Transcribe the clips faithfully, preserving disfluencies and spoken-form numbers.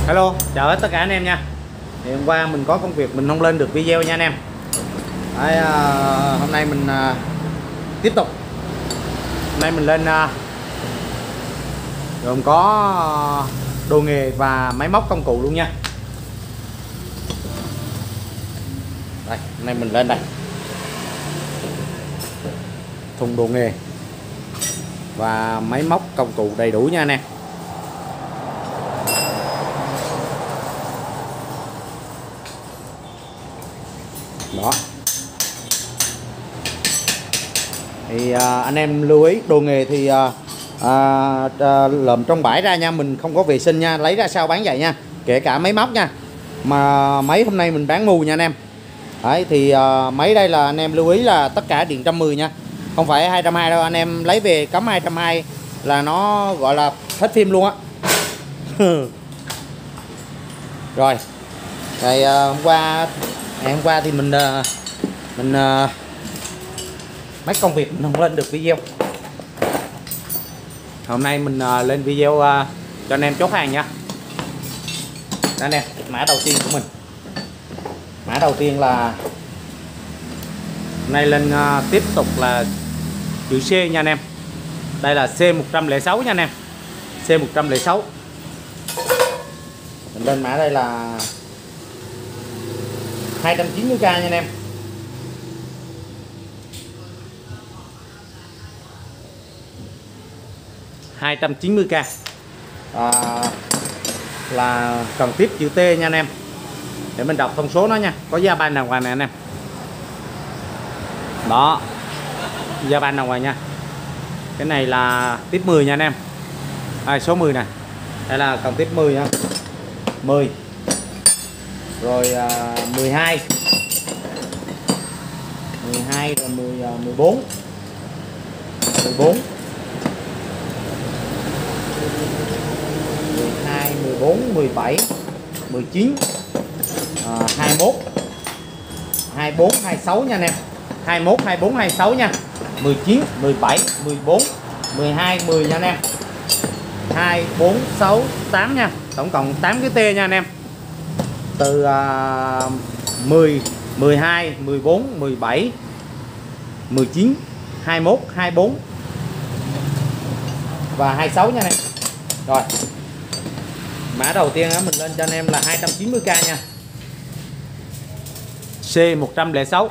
Hello, chào hết tất cả anh em nha. Thì hôm qua mình có công việc mình không lên được video nha anh em. Đấy, à, hôm nay mình à, tiếp tục. Hôm nay mình lên à, gồm có đồ nghề và máy móc công cụ luôn nha. Đây, hôm nay mình lên đây. Thùng đồ nghề và máy móc công cụ đầy đủ nha anh em. Đó. Thì à, anh em lưu ý đồ nghề thì à, à, à, lượm trong bãi ra nha, mình không có vệ sinh nha, lấy ra sau bán vậy nha, kể cả máy móc nha. Mà máy hôm nay mình bán mù nha anh em. Đấy thì à, máy đây là anh em lưu ý là tất cả điện một trăm mười nha, không phải hai trăm hai mươi đâu. Anh em lấy về cắm hai trăm hai mươi là nó gọi là hết phim luôn á. Rồi ngày à, hôm qua ngày hôm qua thì mình à, mình à, mấy công việc mình không lên được video. Hôm nay mình uh, lên video uh, cho anh em chốt hàng nha. Đây nè, mã đầu tiên của mình. Mã đầu tiên là hôm nay lên uh, tiếp tục là chữ C nha anh em. Đây là C một không sáu nha anh em. C một không sáu. Mình lên mã đây là hai trăm chín mươi k nha anh em. hai trăm chín mươi k à, là cần tiếp chữ T nha anh em. Để mình đọc thông số nó nha, có giá ban đàng hoàng này anh em. Đó, giá ban đàng hoàng nha. Cái này là tiếp mười nha anh em. À, số mười nè. Đây là cần tiếp mười nha. mười. Rồi à, mười hai. mười hai rồi mười, à, mười bốn. mười bốn. mười hai, mười bốn, mười bảy, mười chín, à, hai mươi mốt, hai mươi bốn, hai mươi sáu nha anh em. hai mươi mốt, hai mươi bốn, hai mươi sáu nha. mười chín, mười bảy, mười bốn, mười hai, mười nha anh em. hai, bốn, sáu, tám nha. Tổng cộng tám cái T nha anh em. Từ à, mười, mười hai, mười bốn, mười bảy, mười chín, hai mươi mốt, hai mươi bốn và hai mươi sáu nha anh em. Rồi. Mã đầu tiên đó, mình lên cho anh em là hai trăm chín mươi k nha. C một không sáu.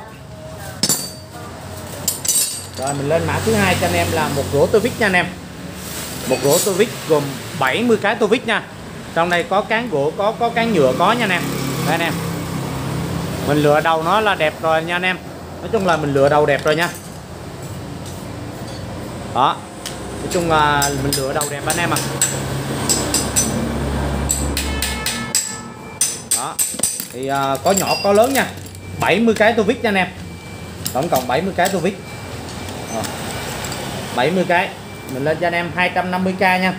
Rồi mình lên mã thứ hai cho anh em là một rổ tô vít nha anh em. Một rổ tô vít gồm bảy mươi cái tô vít nha. Trong đây có cán gỗ, có có cán nhựa có nha anh em. Đây anh em. Mình lựa đầu nó là đẹp rồi nha anh em. Nói chung là mình lựa đầu đẹp rồi nha. Đó. Nói chung là mình lựa đầu đẹp anh em à. Đó. Thì uh, có nhỏ có lớn nha. bảy mươi cái tô vít nha anh em. Tổng cộng bảy mươi cái tô vít. Rồi. bảy mươi cái. Mình lên cho anh em hai trăm năm mươi k nha.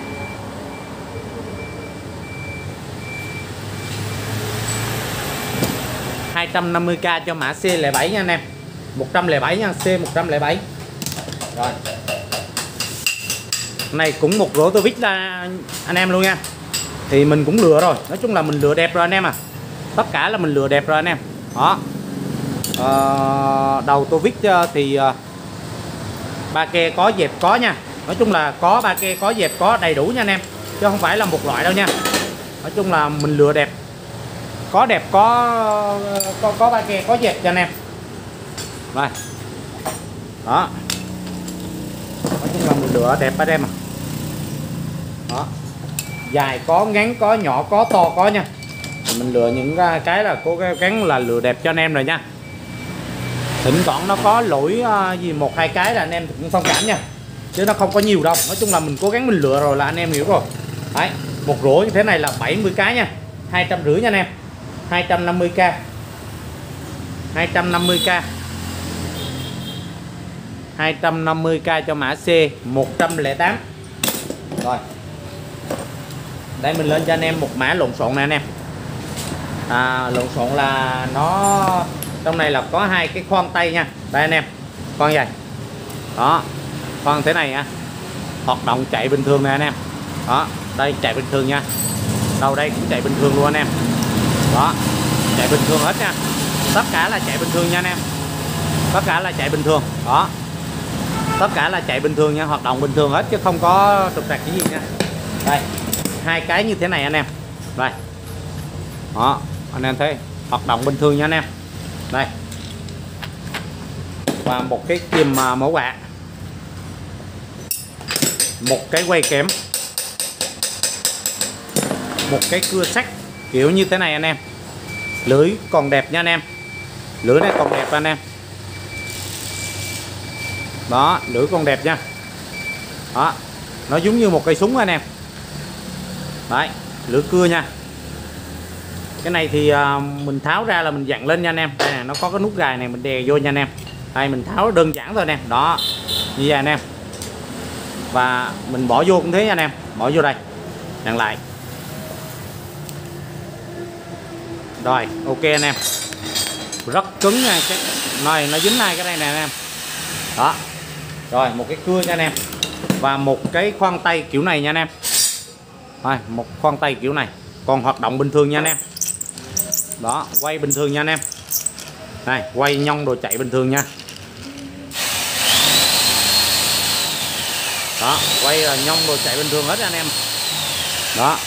hai trăm năm mươi k cho mã C không bảy nha anh em. một không bảy nha, C một không bảy. Rồi. Này cũng một rổ tô vít là anh em luôn nha. Thì mình cũng lựa rồi, nói chung là mình lựa đẹp rồi anh em à. Tất cả là mình lựa đẹp rồi anh em. Đó. À, đầu tô vít thì ba ke có, dẹp có nha. Nói chung là có ba ke có, dẹp có, đầy đủ nha anh em. Chứ không phải là một loại đâu nha. Nói chung là mình lựa đẹp. Có đẹp có có có ba ke có, dẹp cho anh em. Rồi. Đó. Nói chung là mình lựa đẹp anh em à. Đó. Dài có, ngắn có, nhỏ có, to có nha. Mình lựa những cái là cố gắng là lựa đẹp cho anh em rồi nha. Thỉnh thoảng nó có lỗi gì một hai cái là anh em cũng thông cảm nha, chứ nó không có nhiều đâu. Nói chung là mình cố gắng mình lựa rồi là anh em hiểu rồi. Đấy, một rổ như thế này là bảy mươi cái nha, hai trăm rưỡi nha anh em. Hai trăm năm mươi k, hai trăm năm mươi k, hai trăm năm mươi k cho mã C một không tám. Rồi. Đây mình lên cho anh em một mã lộn xộn này anh em. À, lộn xộn là nó trong này là có hai cái khoan tay nha. Đây anh em, khoan vậy. Đó, khoan thế này nha. Hoạt động chạy bình thường này anh em. Đó, đây chạy bình thường nha. đầu đây cũng chạy bình thường luôn anh em. Đó, chạy bình thường hết nha, tất cả là chạy bình thường nha anh em, tất cả là chạy bình thường. Đó, tất cả là chạy bình thường nha, hoạt động bình thường hết chứ không có trục trặc cái gì nha. Đây, hai cái như thế này anh em. Đây, đó, anh em thấy hoạt động bình thường nha anh em. Đây, và một cái kìm mẫu bạc, một cái quay kém, một cái cưa sắt kiểu như thế này anh em. Lưỡi còn đẹp nha anh em, lưỡi này còn đẹp anh em. Đó, lưỡi còn đẹp nha. Đó, nó giống như một cây súng anh em. Đấy, lưỡi cưa nha. Cái này thì uh, mình tháo ra là mình dặn lên nha anh em. Đây này, nó có cái nút gài này mình đè vô nha anh em. Đây mình tháo đơn giản thôi anh em. Đó, như vậy anh em. Và mình bỏ vô cũng thế nha anh em, bỏ vô đây, dặn lại. Rồi, ok anh em. Rất cứng nha, cái này nó dính hai cái này nè anh em. Đó. Rồi, một cái cưa nha anh em. Và một cái khoan tay kiểu này nha anh em. Rồi, một khoan tay kiểu này, còn hoạt động bình thường nha anh em. Đó, quay bình thường nha anh em. Này, quay nhông đồ chạy bình thường nha. Đó, quay là nhông đồ chạy bình thường hết anh em. Đó.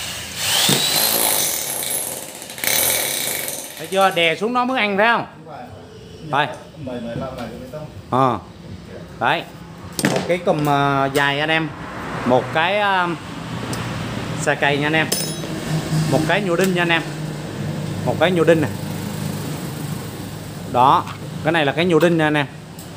Thấy chưa, đè xuống nó mới ăn thấy không? Rồi. À. Đấy, một cái cùm uh, dài anh em, một cái uh, xà cày nha anh em, một cái nhựa đinh nha anh em, một cái nhựa đinh này. Đó, cái này là cái nhựa đinh nha anh em.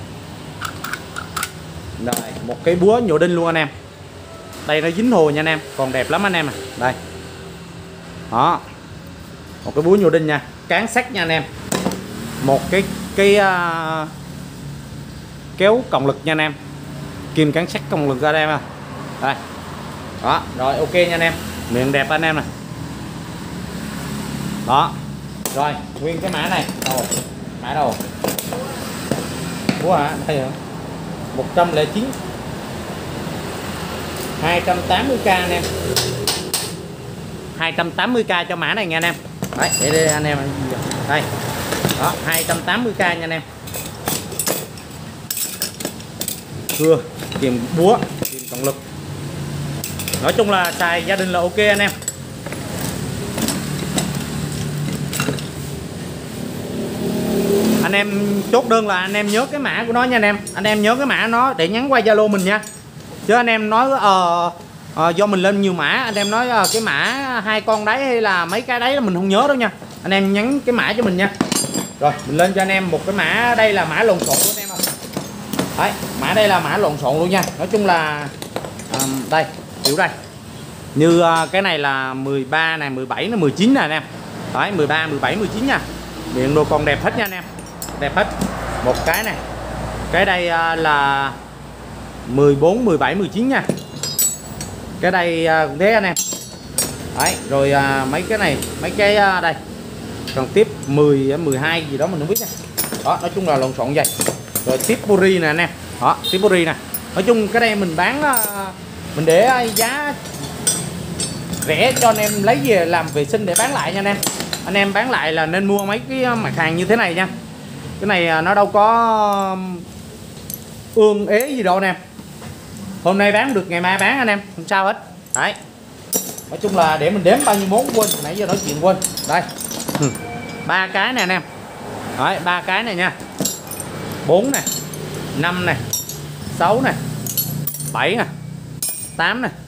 Rồi, một cái búa nhựa đinh luôn anh em. Đây nó dính hồ nha anh em, còn đẹp lắm anh em à. Đây. Đó, một cái búa nhựa đinh nha, cán sắt nha anh em. Một cái cái uh, kéo cộng lực nha anh em, kim cán sắt cộng lực ra đây mà. Đây. Đó, rồi ok nha anh em, miệng đẹp anh em nè. Đó, rồi nguyên cái mã này đâu, mã đâu búa hả, đây hả, một trăm lẻ chín, hai trăm tám mươi k anh em, hai trăm tám mươi k cho mã này nha anh em. Đấy, để đây anh em, đây. Đó, hai trăm tám mươi k nha anh em. Cưa, kìm búa, kìm cộng lực. Nói chung là xài gia đình là ok anh em. Anh em chốt đơn là anh em nhớ cái mã của nó nha anh em. Anh em nhớ cái mã nó để nhắn qua Zalo mình nha. Chứ anh em nói ờ, ờ, do mình lên nhiều mã, anh em nói ờ, cái mã hai con đấy hay là mấy cái đấy là mình không nhớ đâu nha. Anh em nhắn cái mã cho mình nha. Rồi mình lên cho anh em một cái mã, đây là mã lộn xộn của anh em. Đấy, mã đây là mã lộn xộn luôn nha. Nói chung là à, đây, kiểu đây. Như uh, cái này là mười ba này, mười bảy này, mười chín này anh em. Đấy, mười ba, mười bảy, mười chín nha. Miệng đồ còn đẹp hết nha anh em. Đẹp hết. Một cái này. Cái đây uh, là mười bốn, mười bảy, mười chín nha. Cái đây uh, cũng thế anh em. Đấy, rồi uh, mấy cái này, mấy cái uh, đây. Còn tiếp mười, mười hai gì đó mình không biết nha. Đó, nói chung là lộn xộn vậy. Rồi tiếp puri nè anh em. Đó, tiếp puri nè. Nói chung cái đây mình bán mình để giá rẻ cho anh em lấy về làm vệ sinh để bán lại nha anh em. Anh em bán lại là nên mua mấy cái mặt hàng như thế này nha. Cái này nó đâu có ương ế gì đâu anh em. Hôm nay bán được ngày mai bán anh em, không sao hết. Đấy. Nói chung là để mình đếm bao nhiêu món quên, nãy giờ nói chuyện quên. Đây. Ba cái nè anh em. Đấy, ba cái này nha. bốn nè, năm nè, sáu nè, bảy nè, tám nè.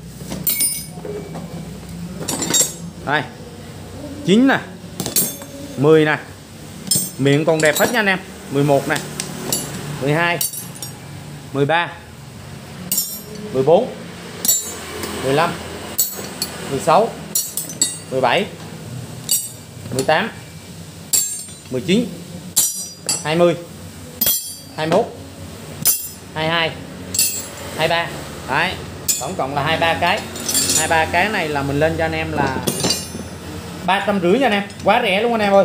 Đây. chín nè. mười nè. Miệng còn đẹp hết nha anh em. mười một nè. mười hai. mười ba. mười bốn. mười lăm. mười sáu. mười bảy. mười tám. mười chín. hai mươi. hai mươi mốt. hai mươi hai. hai mươi ba. Đấy, tổng cộng là hai mươi ba cái. hai mươi ba cái này là mình lên cho anh em là ba trăm rưỡi nha anh em, quá rẻ luôn anh em ơi.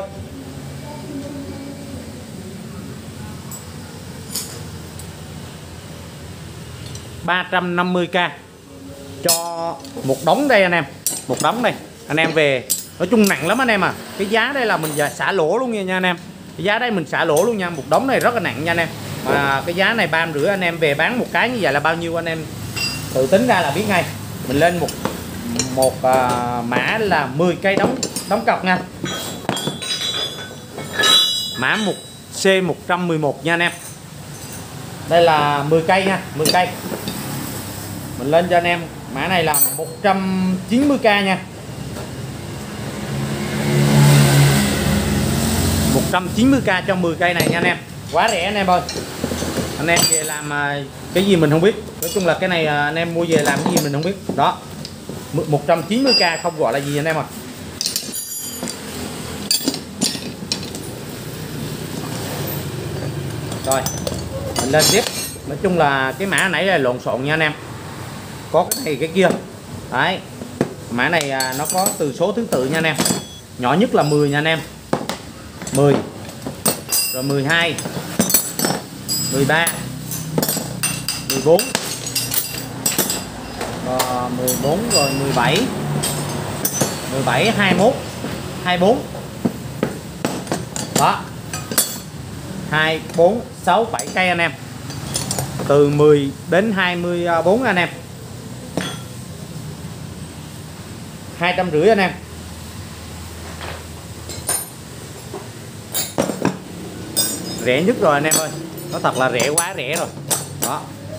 ba trăm năm mươi k cho một đống đây anh em, một đống đây anh em về. Nói chung nặng lắm anh em à. Cái giá đây là mình xả lỗ luôn nha, nha anh em. Cái giá đây mình xả lỗ luôn nha. Một đống này rất là nặng nha anh em. Mà cái giá này ba trăm rưỡi anh em về bán một cái như vậy là bao nhiêu anh em tự tính ra là biết ngay. Mình lên một một uh, mã là mười cây đóng đóng cọc nha. Mã một C một trăm mười một nha anh em. Đây là mười cây nha, mười cây. Mình lên cho anh em mã này là một trăm chín mươi k nha. một trăm chín mươi k cho mười cây này nha anh em. Quá rẻ anh em ơi. Anh em về làm cái gì mình không biết. Nói chung là cái này anh em mua về làm cái gì mình không biết. Đó. một trăm chín mươi k không gọi là gì anh em à. Rồi. Mình lên tiếp. Nói chung là cái mã nãy là lộn xộn nha anh em. Có cái này cái kia. Đấy. Mã này nó có từ số thứ tự nha anh em. Nhỏ nhất là mười nha anh em. mười. Rồi mười hai. mười ba. mười bốn. Rồi mười bốn rồi mười bảy. mười bảy, hai mươi mốt, hai mươi bốn. Đó. hai, bốn, sáu, bảy cây anh em. Từ mười đến hai mươi bốn anh em. hai trăm rưỡi anh em. Rẻ nhất rồi anh em ơi. Nó thật là rẻ, quá rẻ rồi. Đó.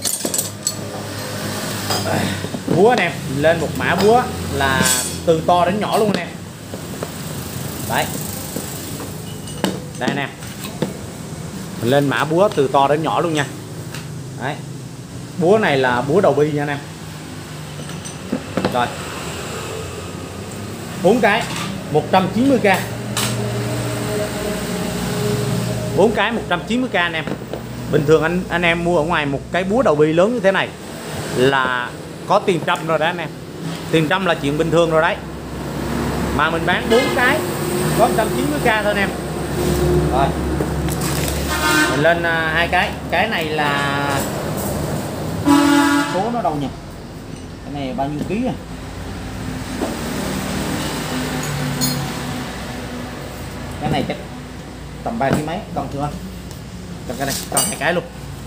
Búa anh em, lên một mã búa là từ to đến nhỏ luôn anh em. Đấy. Đây anh em. Mình lên mã búa từ to đến nhỏ luôn nha. Đấy. Búa này là búa đầu bi nha anh em. Rồi. bốn cái một trăm chín mươi k. bốn cái một trăm chín mươi k anh em. Bình thường anh anh em mua ở ngoài một cái búa đầu bi lớn như thế này là có tiền trăm rồi đó anh em. Tiền trăm là chuyện bình thường rồi đấy. Mà mình bán bốn cái có một trăm chín mươi k thôi anh em. Rồi. Mình lên uh, hai cái. Cái này là số nó đâu nhỉ? Cái này bao nhiêu ký à? Cái này chắc tầm ba ký mấy, con chưa? Còn cái này, còn hai cái luôn.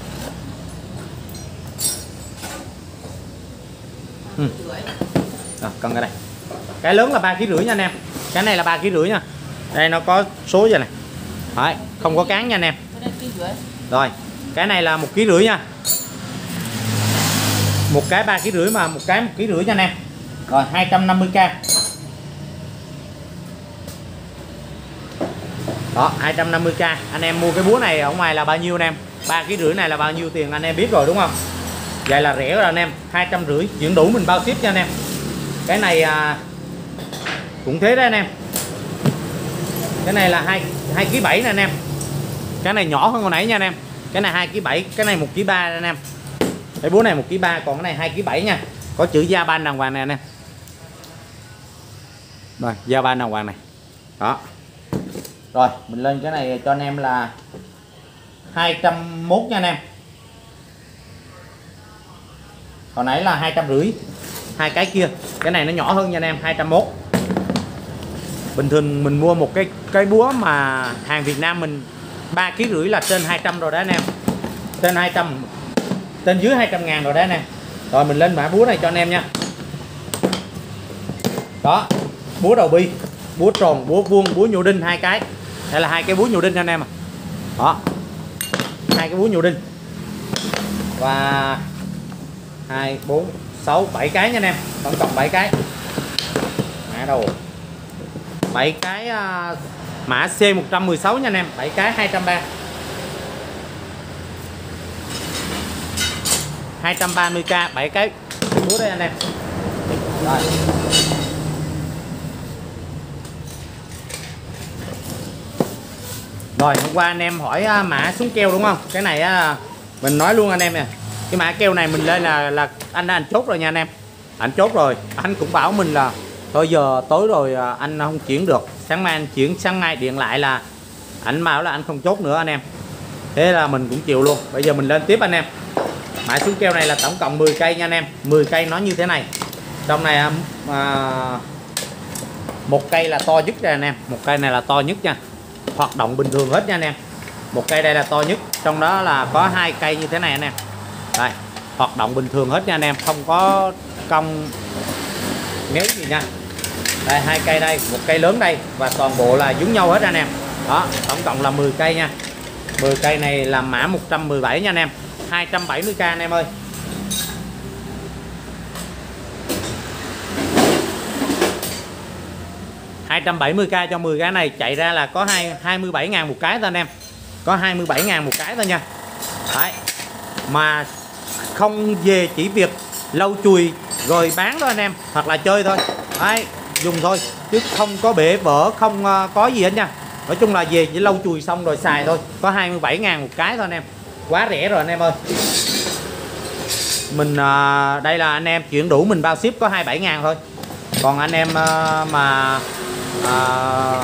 Ừ. Rồi, còn cái này. Cái lớn là ba ký rưỡi nha anh em. Cái này là ba ký rưỡi nha. Đây nó có số vậy này. Đấy, không có cán nha anh em. Rồi, cái này là một ký rưỡi nha. Một cái ba ký rưỡi mà một cái một ký rưỡi nha anh em. Rồi, hai trăm năm mươi k. Đó, hai trăm năm mươi k. Anh em mua cái búa này ở ngoài là bao nhiêu anh em? ba ký rưỡi này là bao nhiêu tiền anh em biết rồi đúng không? Vậy là rẻ rồi anh em. hai trăm rưỡi chuyển đủ mình bao ship cho anh em. Cái này à, cũng thế đấy anh em. Cái này là hai hai ký bảy nè anh em. Cái này nhỏ hơn hồi nãy nha anh em. Cái này hai ký bảy, cái này một ký ba anh em. Cái búa này một ký ba, còn cái này hai ký bảy nha. Có chữ gia ban đàng hoàng này anh em. Rồi, gia ban đàng hoàng này. Đó. Rồi, mình lên cái này cho anh em là hai trăm mốt nha anh em. Hồi nãy là hai trăm rưỡi. Hai cái kia, cái này nó nhỏ hơn nha anh em, hai trăm mốt. Bình thường mình mua một cái cái búa mà hàng Việt Nam mình ba ký rưỡi là trên hai trăm rồi đó anh em. Trên hai trăm, trên dưới hai trăm ngàn rồi đó anh em. Rồi mình lên mã búa này cho anh em nha. Đó, búa đầu bi, búa tròn, búa vuông, búa nhổ đinh hai cái. Đây là hai cái búa nhổ đinh anh em à. Đó. Hai cái búa nhổ đinh. Và hai, bốn, sáu, bảy cái nha anh em. Tổng cộng bảy cái. Mã đầu. bảy cái uh, mã C một trăm mười sáu nha anh em, bảy cái hai trăm ba mươi. hai trăm ba mươi k, bảy cái búa đây anh em. Rồi. Rồi, hôm qua anh em hỏi mã súng keo đúng không? Cái này á mình nói luôn anh em nè. Cái mã keo này mình lên là là anh đã anh chốt rồi nha anh em. Anh chốt rồi, anh cũng bảo mình là thôi giờ tối rồi anh không chuyển được. Sáng mai anh chuyển, sáng mai điện lại là anh bảo là anh không chốt nữa anh em. Thế là mình cũng chịu luôn. Bây giờ mình lên tiếp anh em. Mã súng keo này là tổng cộng mười cây nha anh em. mười cây nó như thế này. Trong này à, Một cây là to nhất nha anh em, một cây này là to nhất nha, hoạt động bình thường hết nha anh em. Một cây đây là to nhất, trong đó là có hai cây như thế này anh em. Đây, hoạt động bình thường hết nha anh em, không có cong méo gì nha. Đây hai cây đây, một cây lớn đây và toàn bộ là giống nhau hết anh em. Đó, tổng cộng là mười cây nha. mười cây này là mã một trăm mười bảy nha anh em, hai trăm bảy mươi k anh em ơi. hai trăm bảy mươi k cho mười cái này chạy ra là có hai hai mươi bảy ngàn một cái thôi anh em. Có hai mươi bảy ngàn một cái thôi nha. Đấy. Mà không về chỉ việc lau chùi rồi bán thôi anh em, hoặc là chơi thôi. Đấy, dùng thôi chứ không có bể vỡ, không có gì hết nha. Nói chung là về chỉ lau chùi xong rồi xài thôi. Có hai mươi bảy ngàn một cái thôi anh em. Quá rẻ rồi anh em ơi. Mình à, đây là anh em chuyển đủ mình bao ship có hai mươi bảy ngàn thôi. Còn anh em à, mà à,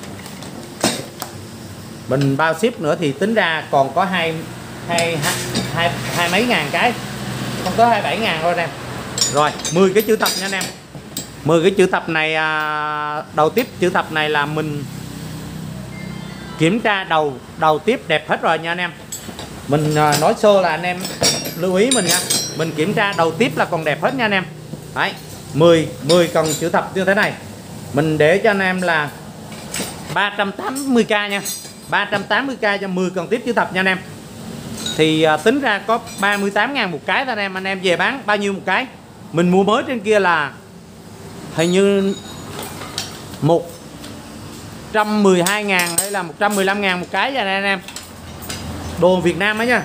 mình bao ship nữa thì tính ra còn có hai hai hai hai mấy ngàn cái, không có hai mươi bảy ngàn thôi anh em. Rồi mười cái chữ thập nha anh em. mười cái chữ thập này à, đầu tiếp chữ thập này là mình kiểm tra đầu đầu tiếp đẹp hết rồi nha anh em. Mình à, nói sơ là anh em lưu ý mình nha. Mình kiểm tra đầu tiếp là còn đẹp hết nha anh em. Đấy, mười mười cần chữ thập như thế này. Mình để cho anh em là ba trăm tám mươi k nha. ba trăm tám mươi k cho mười cần tiếp chữ thập nha anh em. Thì à, tính ra có ba mươi tám ngàn một cái thôi anh em. Anh em về bán bao nhiêu một cái? Mình mua mới trên kia là hình như một trăm mười hai ngàn hay là một trăm mười lăm ngàn một cái vậy này anh em. Đồ Việt Nam ấy nha.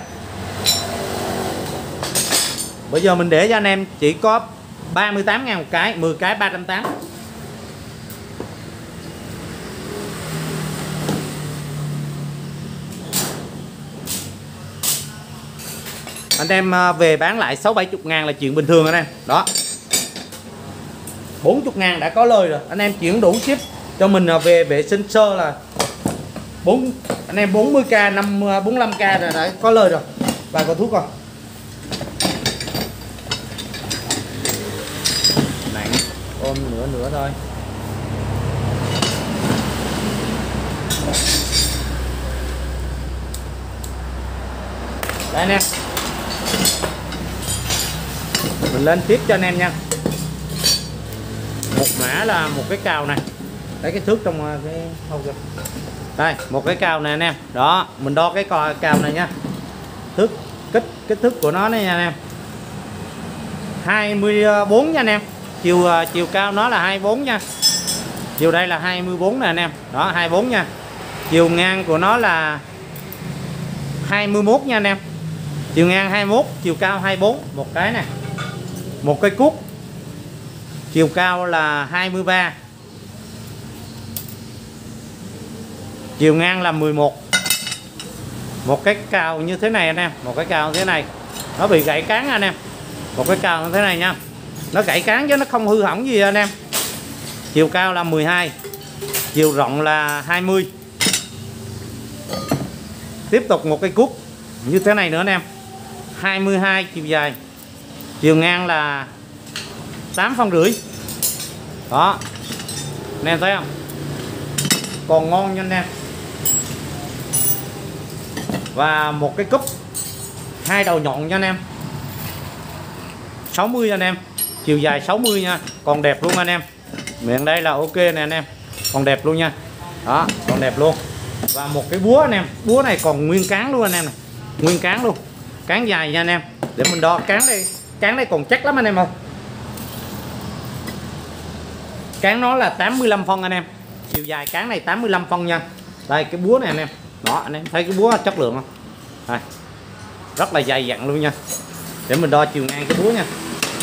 Bây giờ mình để cho anh em chỉ có ba mươi tám ngàn một cái, mười cái ba trăm tám mươi. Anh em về bán lại sáu bảy mươi ngàn là chuyện bình thường anh em. Đó, bốn mươi ngàn đã có lời rồi. Anh em chuyển đủ ship cho mình về vệ sinh sơ là bốn anh em bốn mươi k, năm bốn mươi lăm k rồi đã có lời rồi. Và có thuốc rồi. Nặng ôm nữa nữa thôi. Đây anh em. Mình lên tiếp cho anh em nha. Một mã là một cái cào này. Đấy cái thước trong cái hông kìa. Đây, một cái cào này anh em. Đó, mình đo cái cào này nha. Thước kích kích thước của nó này nha anh em. hai mươi bốn nha anh em. Chiều chiều cao nó là hai mươi bốn nha. Chiều đây là hai mươi bốn nè anh em. Đó, hai mươi bốn nha. Chiều ngang của nó là hai mươi mốt nha anh em. Chiều ngang hai mươi mốt, chiều cao hai mươi bốn. Một cái nè. Một cây cuốc. Chiều cao là hai mươi ba. Chiều ngang là mười một. Một cái cào như thế này anh em. Một cái cào như thế này. Nó bị gãy cán anh em. Một cái cào như thế này nha. Nó gãy cán chứ nó không hư hỏng gì anh em. Chiều cao là mười hai. Chiều rộng là hai mươi. Tiếp tục một cây cuốc như thế này nữa anh em. hai mươi hai chiều dài. Chiều ngang là tám phân rưỡi. Đó. Anh em thấy không? Còn ngon nha anh em. Và một cái cúp hai đầu nhọn nha anh em. sáu mươi anh em. Chiều dài sáu mươi nha. Còn đẹp luôn anh em. Miệng đây là ok nè anh em. Còn đẹp luôn nha. Đó, còn đẹp luôn. Và một cái búa anh em. Búa này còn nguyên cán luôn anh em này. Nguyên cán luôn. Cán dài nha anh em. Để mình đo cán đây. Cán đây còn chắc lắm anh em ơi. Cán nó là tám mươi lăm phân anh em. Chiều dài cán này tám mươi lăm phân nha. Đây cái búa này anh em. Đó anh em thấy cái búa chất lượng không? Đây. Rất là dày dặn luôn nha. Để mình đo chiều ngang cái búa nha.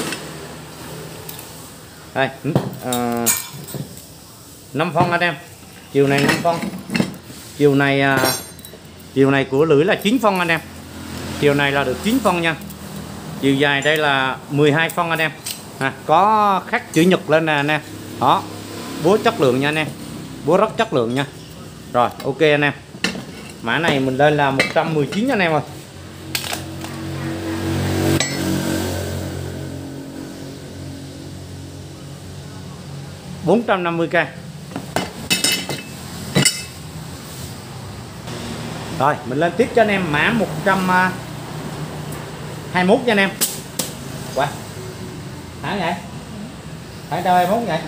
Đây à, năm phân anh em. Chiều này năm phân. Chiều này à, chiều này của lưỡi là chín phân anh em. Chiều này là được chín phân nha. Chiều dài đây là mười hai phân anh em. À, có khắc chữ nhật lên nè anh em. Đó, búa chất lượng nha anh em. Búa rất chất lượng nha. Rồi ok anh em. Mã này mình lên là một trăm mười chín anh em ơi. bốn trăm năm mươi k. Rồi mình lên tiếp cho anh em mã một trăm hai mươi mốt nha anh em. Qua hả vậy, phải đâu hai mươi mốt vậy,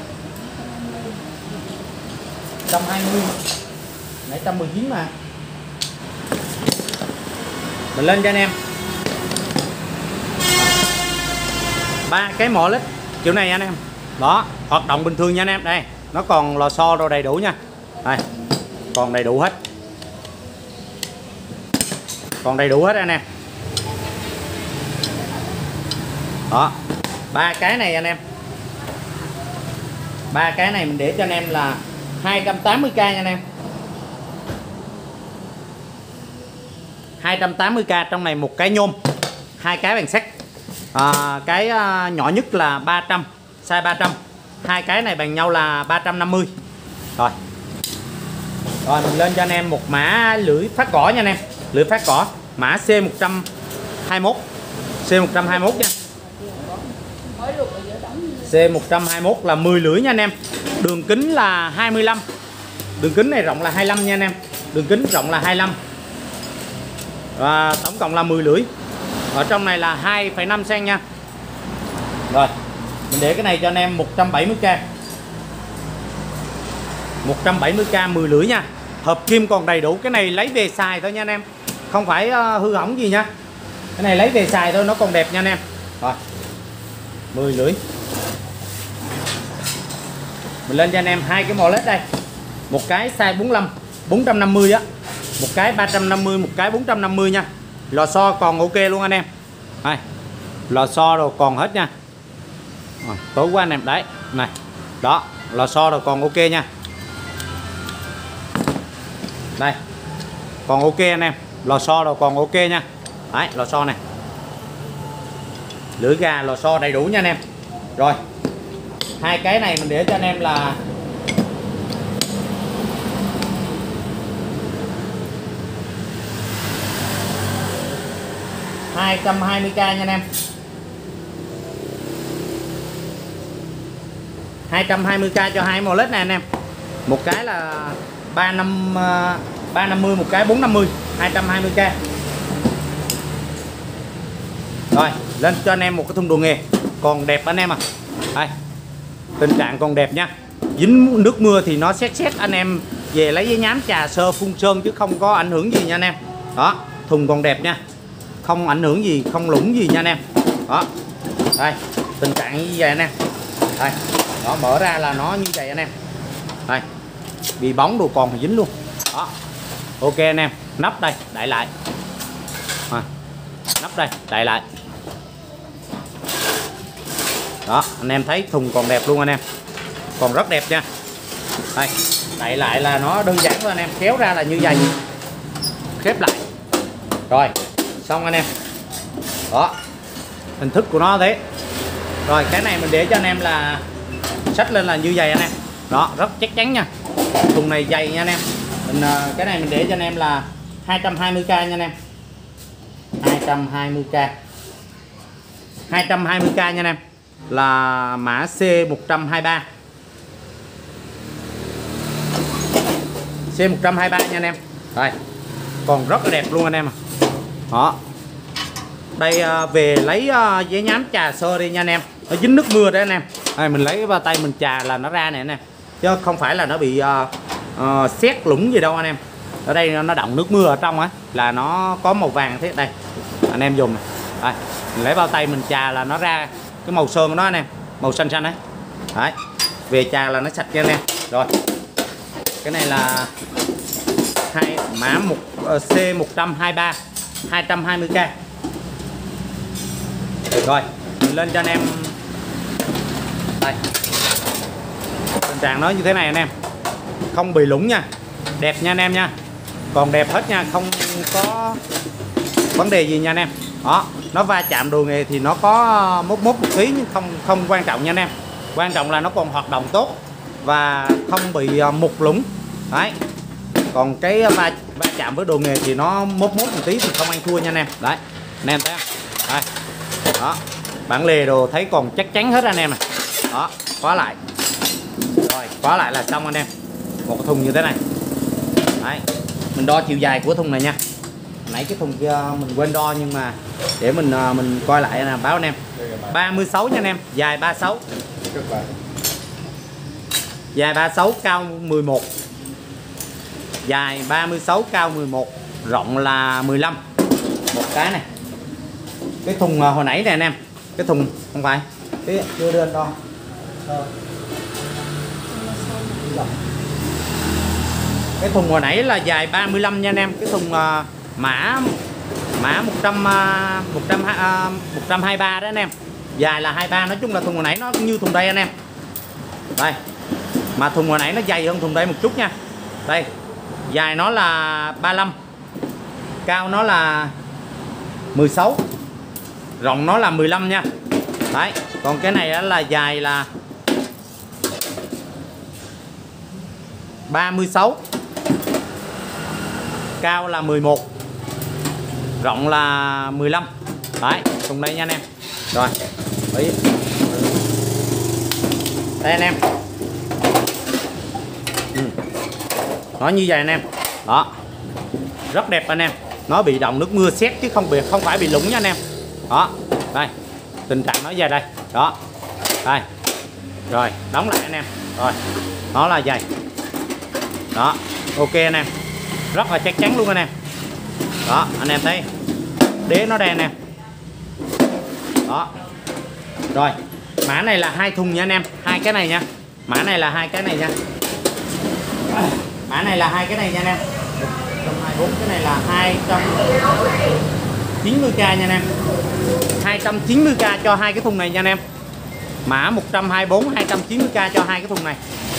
một trăm hai mươi nãy một trăm mười chín mà. Mình lên cho anh em ba cái mỏ lít kiểu này nha anh em. Đó, hoạt động bình thường nha anh em. Đây nó còn lò xo đồ đầy đủ nha. Đây còn đầy đủ hết, còn đầy đủ hết anh em. Đó, ba cái này anh em, ba cái này mình để cho anh em là hai trăm tám mươi k nha anh em. hai trăm tám mươi k, trong này một cái nhôm, hai cái bằng sắt. À, cái nhỏ nhất là ba trăm, size ba trăm. Hai cái này bằng nhau là ba trăm năm mươi. Rồi. Rồi mình lên cho anh em một mã lưỡi phát cỏ nha anh em. Lưỡi phát cỏ mã C một trăm hai mươi mốt. C một trăm hai mươi mốt nha. C một trăm hai mươi mốt là mười lưỡi nha anh em. Đường kính là hai mươi lăm. Đường kính này rộng là hai mươi lăm nha anh em. Đường kính rộng là hai mươi lăm. Và tổng cộng là mười lưỡi. Ở trong này là hai phẩy năm xăng-ti-mét nha. Rồi, mình để cái này cho anh em một trăm bảy mươi k. một trăm bảy mươi k mười lưỡi nha. Hợp kim còn đầy đủ, cái này lấy về xài thôi nha anh em. Không phải uh, hư hỏng gì nha. Cái này lấy về xài thôi, nó còn đẹp nha anh em. Rồi. mười lưỡi. Mình lên cho anh em hai cái mỏ lết đây. Một cái size bốn mươi lăm, bốn trăm năm mươi á. Một cái ba trăm năm mươi, một cái bốn trăm năm mươi nha. Lò xo còn ok luôn anh em. Đây. Lò xo rồi còn hết nha. Rồi, tối quá anh em đấy. Này. Đó, lò xo rồi còn ok nha. Đây. Còn ok anh em. Lò xo rồi còn ok nha. Đấy, lò xo này. Lưỡi gà lò xo đầy đủ nha anh em. Rồi. Hai cái này mình để cho anh em là hai trăm hai mươi k nha anh em. hai trăm hai mươi k cho hai màu led này anh em. Một cái là ba năm ba năm mươi, một cái bốn năm mươi, hai trăm hai mươi k. Rồi, lên cho anh em một cái thùng đồ nghề còn đẹp anh em à. Đây. Tình trạng còn đẹp nha. Dính nước mưa thì nó xét xét anh em về lấy giấy nhám chà sơ phun sơn chứ không có ảnh hưởng gì nha anh em. Đó, thùng còn đẹp nha. Không ảnh hưởng gì, không lủng gì nha anh em. Đó. Đây, tình trạng như vậy anh em. Đây, nó mở ra là nó như vậy anh em. Đây. Bị bóng đồ còn dính luôn. Đó. Ok anh em, nắp đây, đậy lại. À. Nắp đây, đậy lại. Đó, anh em thấy thùng còn đẹp luôn anh em. Còn rất đẹp nha. Đây, đậy lại là nó đơn giản thôi anh em, kéo ra là như vậy. Khép lại. Rồi, xong anh em. Đó. Hình thức của nó thế. Rồi, cái này mình để cho anh em là xách lên là như vậy anh em. Đó, rất chắc chắn nha. Thùng này dày nha anh em. Mình, cái này mình để cho anh em là hai trăm hai mươi k nha anh em. hai trăm hai mươi k. hai trăm hai mươi k nha anh em. Là mã C một trăm hai mươi ba. C một trăm hai mươi ba nha anh em. Đây. Còn rất là đẹp luôn anh em à. Đó. Đây về lấy giấy nhám trà sơ đi nha anh em. Nó dính nước mưa đấy anh em. Đây, mình lấy vào tay mình trà là nó ra này anh em. Chứ không phải là nó bị uh, uh, sét lủng gì đâu anh em. Ở đây nó đọng nước mưa ở trong á là nó có màu vàng thế. Đây anh em dùng này. Đây, mình lấy vào tay mình trà là nó ra cái màu sơn của nó anh em, màu xanh xanh đấy. Đấy, về trà là nó sạch nha anh em. Rồi, cái này là hai mã một uh, C một trăm hai mươi ba, hai trăm hai mươi k. Rồi, mình lên cho anh em. Đây, tình trạng nó như thế này anh em, không bị lủng nha, đẹp nha anh em nha, còn đẹp hết nha, không có vấn đề gì nha anh em. Đó, nó va chạm đồ nghề thì nó có mốt mốt một tí nhưng không không quan trọng nha anh em. Quan trọng là nó còn hoạt động tốt và không bị mục lủng. Đấy, còn cái va, va chạm với đồ nghề thì nó mốt mốt một tí thì không ăn thua nha anh em. Đấy, anh em thấy không? Đây. Đó, bản lề đồ thấy còn chắc chắn hết anh em này. Đó, khóa lại. Rồi, khóa lại là xong anh em. Một cái thùng như thế này. Đấy. mình đo chiều dài của thùng này nha. Nãy cái thùng kia mình quên đo, nhưng mà để mình mình coi lại là báo anh em. ba mươi sáu nha anh em, dài ba mươi sáu. Dài ba mươi sáu, cao mười một. Dài ba mươi sáu, cao mười một, rộng là mười lăm. Một cái này. Cái thùng hồi nãy này anh em, cái thùng không phải, cái chưa đưa anh đo. Cái thùng hồi nãy là dài ba mươi lăm nha anh em. Cái thùng uh, mã mã một trăm uh, một trăm uh, một trăm hai mươi ba đó anh em. Dài là hai mươi ba. Nói chung là thùng hồi nãy nó như thùng đây anh em. Đây. Mà thùng hồi nãy nó dày hơn thùng đây một chút nha. Đây. Dài nó là ba mươi lăm. Cao nó là mười sáu. Rộng nó là mười lăm nha. Đấy. Còn cái này là dài là ba mươi sáu. Cao là mười một. Rộng là mười lăm. Đấy, thùng đây nha anh em. Rồi. Đấy. Đây anh em. Ừ. Nó như vậy anh em. Đó. Rất đẹp anh em. Nó bị động nước mưa sét chứ không bị không phải bị lủng nha anh em. Đó. Đây. Tình trạng nó về đây. Đó. Đây. Rồi, đóng lại anh em. Rồi. Nó là dày. Đó. Ok anh em. Rất là chắc chắn luôn anh em. Đó, anh em thấy đế nó đây anh em. Đó. Rồi, mã này là hai thùng nha anh em, hai cái này nha. Mã này là hai cái này nha. Mã này là hai cái này nha anh em. một trăm hai mươi bốn, cái này là hai trăm chín mươi k nha anh em. hai trăm chín mươi k cho hai cái thùng này nha anh em. Mã một trăm hai mươi bốn, hai trăm chín mươi k cho hai cái thùng này.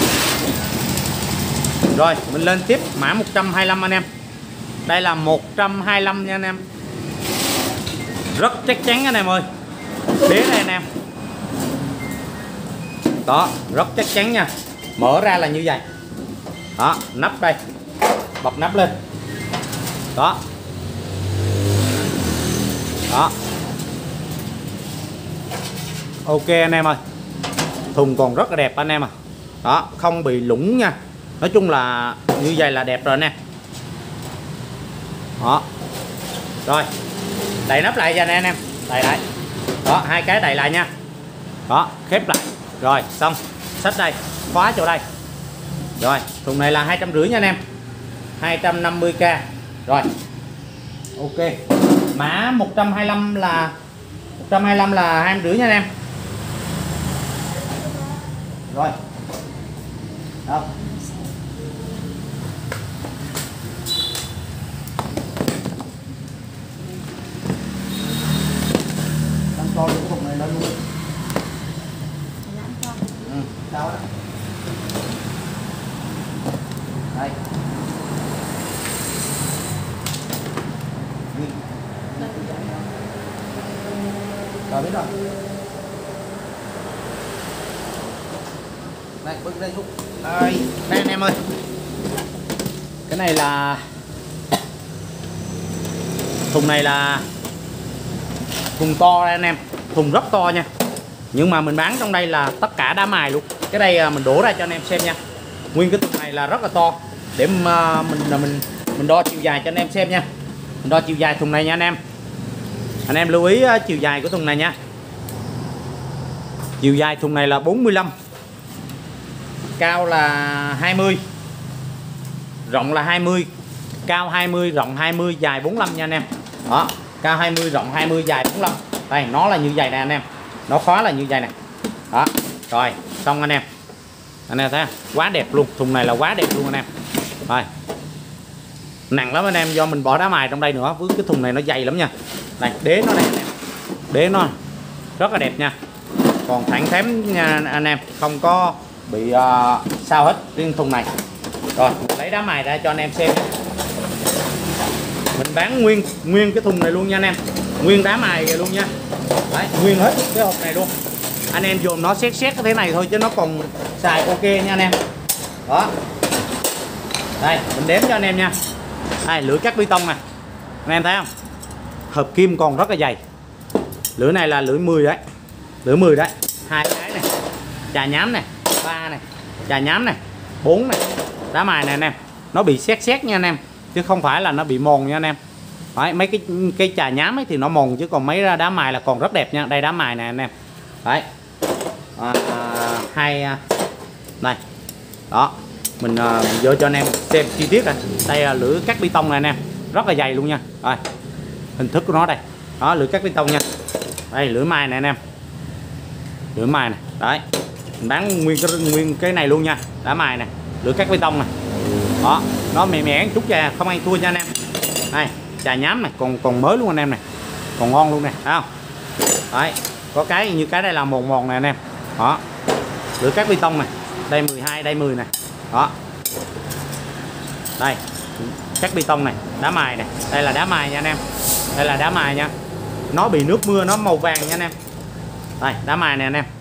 Rồi, mình lên tiếp mã một trăm hai mươi lăm anh em. Đây là một trăm hai mươi lăm nha anh em. Rất chắc chắn anh em ơi. Đế đây anh em. Đó, rất chắc chắn nha. Mở ra là như vậy. Đó, nắp đây. Bật nắp lên. Đó. Đó. Ok anh em ơi. Thùng còn rất là đẹp anh em à. Đó, không bị lủng nha. Nói chung là như vậy là đẹp rồi nè. Đó. Rồi. Đậy nắp lại cho anh em. Đậy lại. Đó, hai cái đậy lại nha. Đó, khép lại. Rồi, xong. Xách đây, khóa chỗ đây. Rồi, thùng này là hai trăm rưỡi nha anh em. hai trăm năm mươi k. Rồi. Ok. Mã một trăm hai mươi lăm là một trăm hai mươi lăm là hai trăm rưỡi nha anh em. Rồi. Đâu? Cho cái thùng này lên luôn. Ừ, sao đó. Đây. Ừ. Rồi biết rồi. Đây, bước đây Phúc. Đây, đây anh em ơi. Cái này là thùng này là thùng to đây anh em, thùng rất to nha. Nhưng mà mình bán trong đây là tất cả đá mài luôn. Cái đây mình đổ ra cho anh em xem nha. Nguyên cái thùng này là rất là to. Để mình mình mình đo chiều dài cho anh em xem nha. Mình đo chiều dài thùng này nha anh em. Anh em lưu ý chiều dài của thùng này nha. Chiều dài thùng này là bốn mươi lăm. Cao là hai mươi. Rộng là hai mươi. Cao hai mươi, rộng hai mươi, dài bốn mươi lăm nha anh em. Đó, cao hai mươi, rộng hai mươi, dài bốn mươi lăm. Đây, nó là như vậy nè anh em. Nó khóa là như vậy nè. Đó. Rồi, xong anh em. Anh em thấy không? Quá đẹp luôn, thùng này là quá đẹp luôn anh em. Rồi. Nặng lắm anh em, do mình bỏ đá mài trong đây nữa, với cái thùng này nó dày lắm nha. Đây, đế nó đây anh em. Đế nó rất là đẹp nha. Còn thẳng thém nha anh em, không có bị uh, sao hết riêng thùng này. Rồi, mình lấy đá mài ra cho anh em xem. Mình bán nguyên nguyên cái thùng này luôn nha anh em. Nguyên đá mài luôn nha. Đấy, nguyên hết cái hộp này luôn. Anh em dồn nó xét xét cái thế này thôi chứ nó còn xài ok nha anh em. Đó. Đây, mình đếm cho anh em nha. Đây, lưỡi cắt bê tông nè. Anh em thấy không? Hợp kim còn rất là dày. Lưỡi này là lưỡi mười đấy. Lưỡi mười đấy. Hai cái này. Chà nhám này, ba này, chà nhám này, bốn này. Đá mài này anh em. Nó bị xét xét nha anh em. chứ không phải là nó bị mòn nha anh em. Đấy, mấy cái cái chà nhám ấy thì nó mòn, chứ còn mấy đá mài là còn rất đẹp nha. Đây đá mài nè anh em. Đấy. À, hai này. Đó. Mình uh, vô cho anh em xem chi tiết này. Đây là lưỡi cắt bê tông này anh em, rất là dày luôn nha. Rồi. Hình thức của nó đây. Đó, lưỡi cắt bê tông nha. Đây lưỡi mài này anh em. Lưỡi mài này. Đấy. Mình bán nguyên cái nguyên cái này luôn nha. Đá mài này, lưỡi cắt bê tông này. Đó, nó mềm mẻ chút trà không ăn thua nha anh em. Đây, trà nhám này còn còn mới luôn anh em này. Còn ngon luôn nè, thấy không? Đấy, có cái như cái đây là mòn mòn này anh em. Đó. Lưỡi cắt bê tông này. Đây mười hai, đây mười này. Đó. Đây, cắt bê tông này, đá mài này. Đây là đá mài nha anh em. Đây là đá mài nha. Nó bị nước mưa nó màu vàng nha anh em. Đây, đá mài này anh em.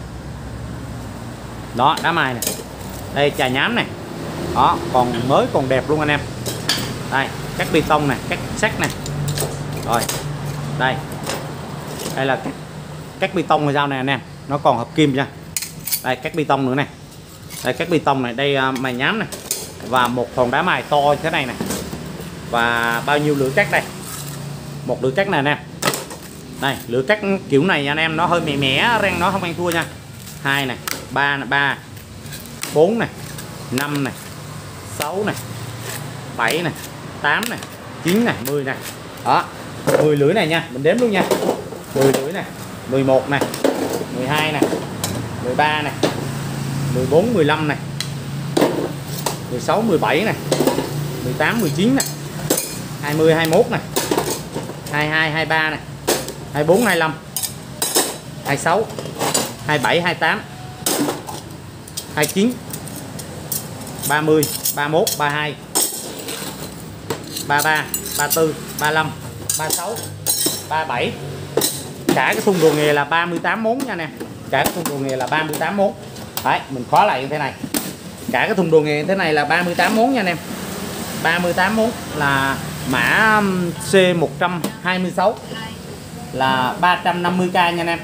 Đó, đá mài này. Đây trà nhám này. Đó, còn mới còn đẹp luôn anh em. Đây, cắt bê tông này, cắt sắt này. Rồi. Đây. Đây là cắt cắt bê tông rồi sao này anh em. Nó còn hợp kim nha. Đây cắt bê tông nữa này. Đây cắt bê tông này, đây uh, mài nhám này. Và một hòn đá mài to như thế này này. Và bao nhiêu lưỡi cắt đây? Một lưỡi cắt này anh em. Đây, lưỡi cắt kiểu này nha anh em, nó hơi mẻ mẻ, răng nó không ăn thua nha. Hai này, ba này, ba, bốn này, năm này, sáu này, bảy này, tám này, chín này, mười này. Đó, mười lưỡi này nha, mình đếm luôn nha. mười lưỡi này, mười một này, mười hai này, mười ba này, mười bốn, mười lăm này, mười sáu, mười bảy này, mười tám, mười chín này, hai mươi, hai mươi mốt này, hai mươi hai, hai mươi ba này, hai mươi bốn, hai mươi lăm, hai mươi sáu, hai mươi bảy, hai mươi tám, hai mươi chín, ba mươi, ba mươi mốt, ba mươi hai, ba mươi ba, ba mươi tư, ba mươi lăm, ba mươi sáu, ba mươi bảy. Cả cái thùng đồ nghề là ba mươi tám món nha anh em. Cả cái thùng đồ nghề là ba mươi tám món. Đấy, mình khóa lại như thế này. Cả cái thùng đồ nghề như thế này là ba mươi tám món nha anh em. ba mươi tám món là mã C một trăm hai mươi sáu là ba trăm năm mươi k nha anh em.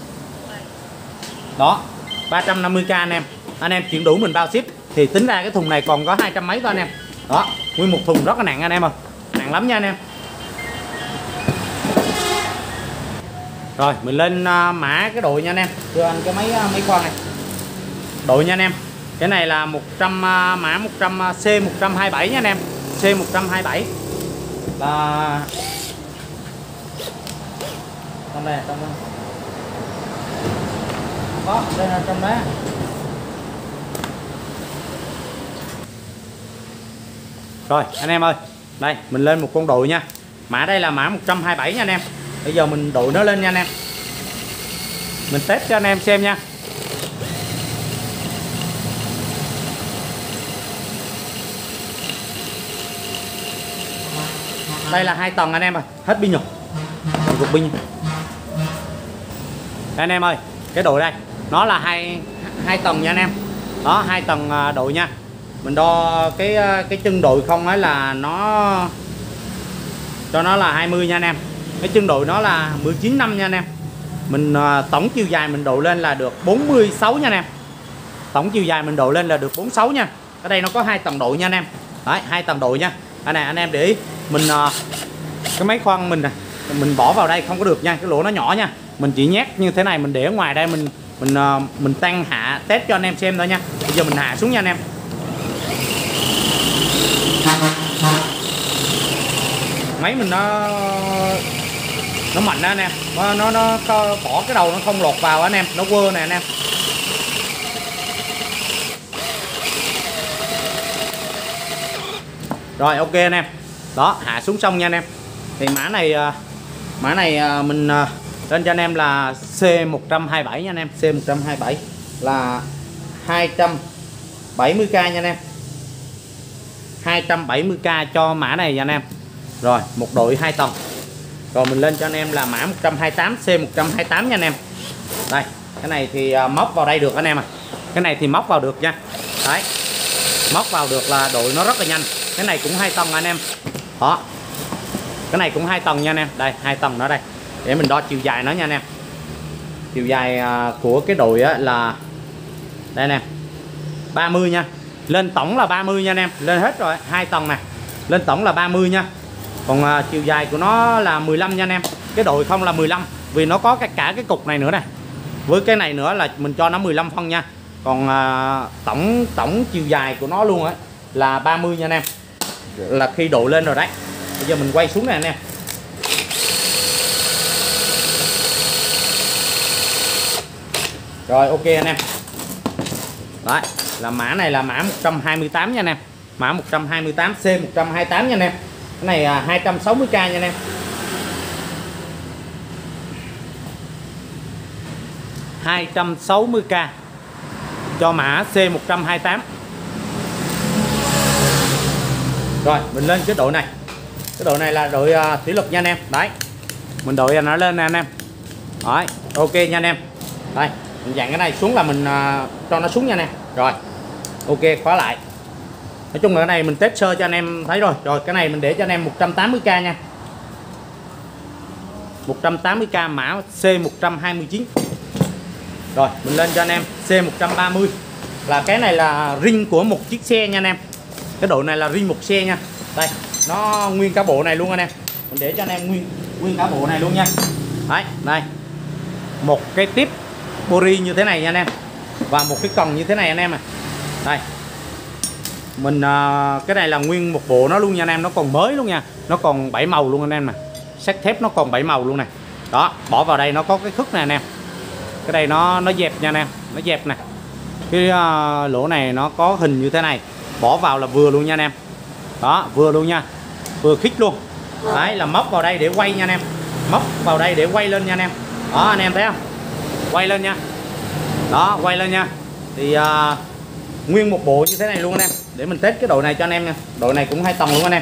Đó, ba trăm năm mươi k anh em. Anh em chuyển đủ mình bao ship thì tính ra cái thùng này còn có hai trăm mấy thôi anh em. Đó, nguyên một thùng rất là nặng anh em ơi. Nặng lắm nha anh em. Rồi, mình lên uh, mã cái đội nha anh em. Đưa anh cái máy uh, máy khoan này. Đội nha anh em. Cái này là một trăm uh, mã một trăm uh, C một trăm hai mươi bảy nha anh em. C một trăm hai mươi bảy là trong đây, trong đây. Đó, đây là trong đó. Rồi, anh em ơi. Đây, mình lên một con đội nha. Mã đây là mã một trăm hai mươi bảy nha anh em. Bây giờ mình đội nó lên nha anh em. Mình test cho anh em xem nha. Đây là hai tầng anh em ơi. Hết pin rồi. Gục pin. Đây anh em ơi, cái đội đây nó là hai hai tầng nha anh em. Đó, hai tầng đội nha. Mình đo cái cái chân đội không ấy là nó cho nó là hai mươi nha anh em. Cái chân đội nó là mười chín năm nha anh em. Mình uh, tổng chiều dài mình độ lên là được bốn mươi sáu nha anh em. Tổng chiều dài mình độ lên là được bốn mươi sáu nha. Ở đây nó có hai tầng độ nha anh em. Đấy, hai tầng độ nha. Anh này anh em để ý, mình uh, cái máy khoan mình này, mình bỏ vào đây không có được nha, cái lỗ nó nhỏ nha. Mình chỉ nhét như thế này, mình để ở ngoài đây, mình mình uh, mình tăng hạ test cho anh em xem thôi nha. Bây giờ mình hạ xuống nha anh em. Máy mình nó nó mạnh đó anh em. Nó nó, nó bỏ cái đầu nó không lọt vào anh em, nó quơ nè anh em. Rồi ok anh em. Đó, hạ xuống xong nha anh em. Thì mã này mã này mình lên cho anh em là C một trăm hai mươi bảy nha anh em. C một trăm hai mươi bảy là hai trăm bảy mươi k nha anh em. hai trăm bảy mươi k cho mã này nha anh em. Rồi, một đội hai tầng. Rồi mình lên cho anh em là mã một trăm hai mươi tám, C một trăm hai mươi tám nha anh em. Đây, cái này thì móc vào đây được anh em à. Cái này thì móc vào được nha. Đấy. Móc vào được là đội nó rất là nhanh. Cái này cũng hai tầng anh em. Đó. Cái này cũng hai tầng nha anh em. Đây, hai tầng nó đây. Để mình đo chiều dài nó nha anh em. Chiều dài của cái đội á là đây anh em. ba mươi nha. Lên tổng là ba mươi nha anh em. Lên hết rồi, hai tầng nè. lên tổng là ba mươi nha. Còn à, chiều dài của nó là mười lăm nha anh em. Cái đội không là mười lăm, vì nó có cả, cả cái cục này nữa này, với cái này nữa là mình cho nó mười lăm phân nha. Còn à, tổng tổng chiều dài của nó luôn á là ba mươi nha anh em, là khi đội lên rồi đấy. Bây giờ mình quay xuống này anh em. Rồi ok anh em. Đấy là mã này là mã một trăm hai mươi tám nha anh em. Mã một trăm hai mươi tám C một trăm hai mươi tám nha anh em. Cái này là hai trăm sáu mươi k nha anh em. hai trăm sáu mươi k cho mã C một trăm hai mươi tám. Rồi mình lên cái đội này. Cái đội này là đội uh, thủy lực nha anh em. Đấy mình đội nó lên nè anh em. Đấy ok nha anh em. Đây mình dặn cái này xuống là mình uh, cho nó xuống nha anh em. Rồi ok khóa lại. Nói chung là cái này mình test sơ cho anh em thấy rồi. Rồi cái này mình để cho anh em một trăm tám mươi k nha. một trăm tám mươi k mã C một trăm hai mươi chín. Rồi mình lên cho anh em C một trăm ba mươi. Là cái này là ring của một chiếc xe nha anh em. Cái độ này là ring một xe nha. Đây nó nguyên cả bộ này luôn anh em. Mình để cho anh em nguyên nguyên cả bộ này luôn nha. Đấy đây một cái tiếp bori như thế này nha anh em, và một cái cần như thế này anh em à. Đây mình uh, cái này là nguyên một bộ nó luôn nha anh em. Nó còn mới luôn nha. Nó còn bảy màu luôn anh em nè. Sắt thép nó còn bảy màu luôn này. Đó bỏ vào đây nó có cái khúc này anh em. Cái đây nó nó dẹp nha anh em. Nó dẹp nè. Cái uh, lỗ này nó có hình như thế này. Bỏ vào là vừa luôn nha anh em. Đó vừa luôn nha. Vừa khít luôn. Đấy là móc vào đây để quay nha anh em. Móc vào đây để quay lên nha anh em. Đó anh em thấy không? Quay lên nha. Đó quay lên nha. Thì uh, nguyên một bộ như thế này luôn anh em. Để mình test cái đội này cho anh em nha. Đội này cũng hai tầng luôn anh em.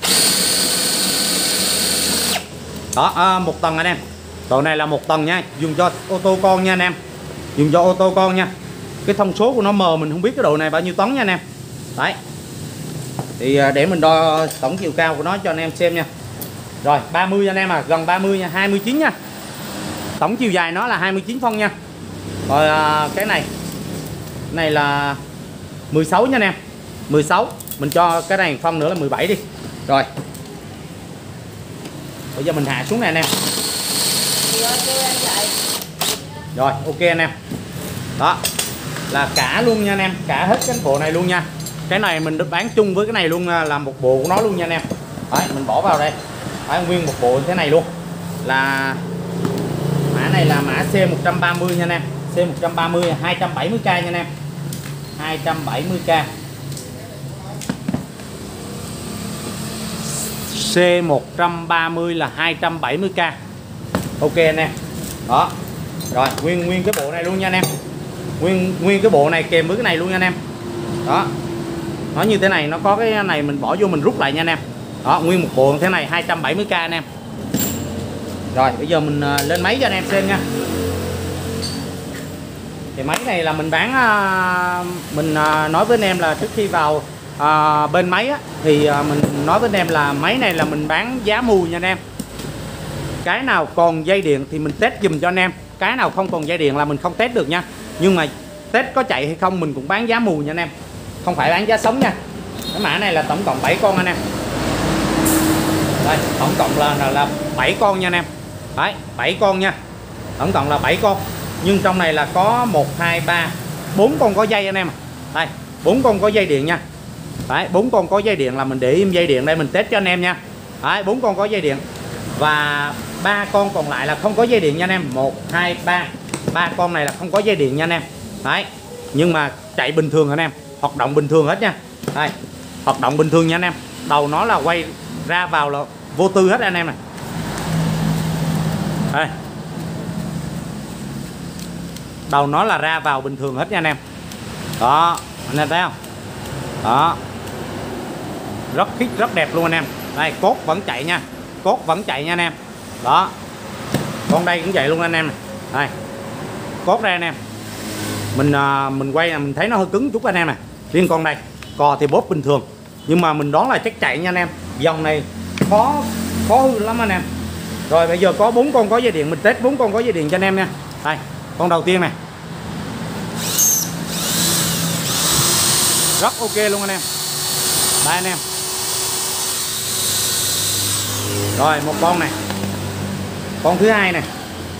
Đó à, một tầng anh em. Đội này là một tầng nha. Dùng cho ô tô con nha anh em. Dùng cho ô tô con nha. Cái thông số của nó mờ mình không biết cái độ này bao nhiêu tấn nha anh em. Đấy. Thì để mình đo tổng chiều cao của nó cho anh em xem nha. Rồi ba mươi anh em à, gần ba mươi nha, hai mươi chín nha. Tổng chiều dài nó là hai mươi chín phân nha. Rồi à, cái này cái này là mười sáu nha anh em. mười sáu. Mình cho cái này phân nữa là mười bảy đi. Rồi. Bây giờ mình hạ xuống này anh em. Rồi ok anh em. Đó là cả luôn nha anh em. Cả hết cái bộ này luôn nha. Cái này mình được bán chung với cái này luôn, là một bộ của nó luôn nha anh em. Đấy mình bỏ vào đây. Đấy, nguyên một bộ như thế này luôn. Là mã này là mã C một trăm ba mươi nha anh em. C một trăm ba mươi hai trăm bảy mươi k nha anh em. hai trăm bảy mươi k. C một trăm ba mươi là hai trăm bảy mươi k. Ok anh em. Đó. Rồi nguyên nguyên cái bộ này luôn nha anh em. Nguyên nguyên cái bộ này kèm với cái này luôn nha anh em. Đó. Nó như thế này, nó có cái này mình bỏ vô mình rút lại nha anh em. Đó, nguyên một bộ thế này hai trăm bảy mươi k anh em. Rồi, bây giờ mình lên máy cho anh em xem nha. Thì máy này là mình bán, mình nói với anh em là trước khi vào à, bên máy á, thì mình nói với anh em là máy này là mình bán giá mù nha anh em. Cái nào còn dây điện thì mình test dùm cho anh em. Cái nào không còn dây điện là mình không test được nha. Nhưng mà test có chạy hay không mình cũng bán giá mù nha anh em. Không phải bán giá sống nha. Cái mã này là tổng cộng bảy con anh em. Đây, tổng cộng là, là, là bảy con nha anh em. Đấy, bảy con nha. Tổng cộng là bảy con. Nhưng trong này là có một, hai, ba, bốn con có dây anh em. Đây, bốn con có dây điện nha. Đấy, bốn con có dây điện là mình để im dây điện đây mình test cho anh em nha. Đấy, bốn con có dây điện. Và ba con còn lại là không có dây điện nha anh em. một, hai, ba. ba con này là không có dây điện nha anh em. Đấy, nhưng mà chạy bình thường anh em. Hoạt động bình thường hết nha. Đây, hoạt động bình thường nha anh em. Đầu nó là quay ra vào là vô tư hết anh em này. Đây. Đầu nó là ra vào bình thường hết nha anh em. Đó, anh em thấy không? Đó. Rất khít, rất đẹp luôn anh em. Đây, cốt vẫn chạy nha. Cốt vẫn chạy nha anh em. Đó. Con đây cũng vậy luôn anh em này. Đây. Cốt đây anh em. Mình mình quay là mình thấy nó hơi cứng chút anh em này. Riêng con này, cò thì bóp bình thường. Nhưng mà mình đoán là chắc chạy nha anh em. Dòng này khó khó hư lắm anh em. Rồi bây giờ có bốn con có dây điện, mình test bốn con có dây điện cho anh em nha. Đây, con đầu tiên này. Rất ok luôn anh em. Đây anh em. Rồi một con này, con thứ hai này,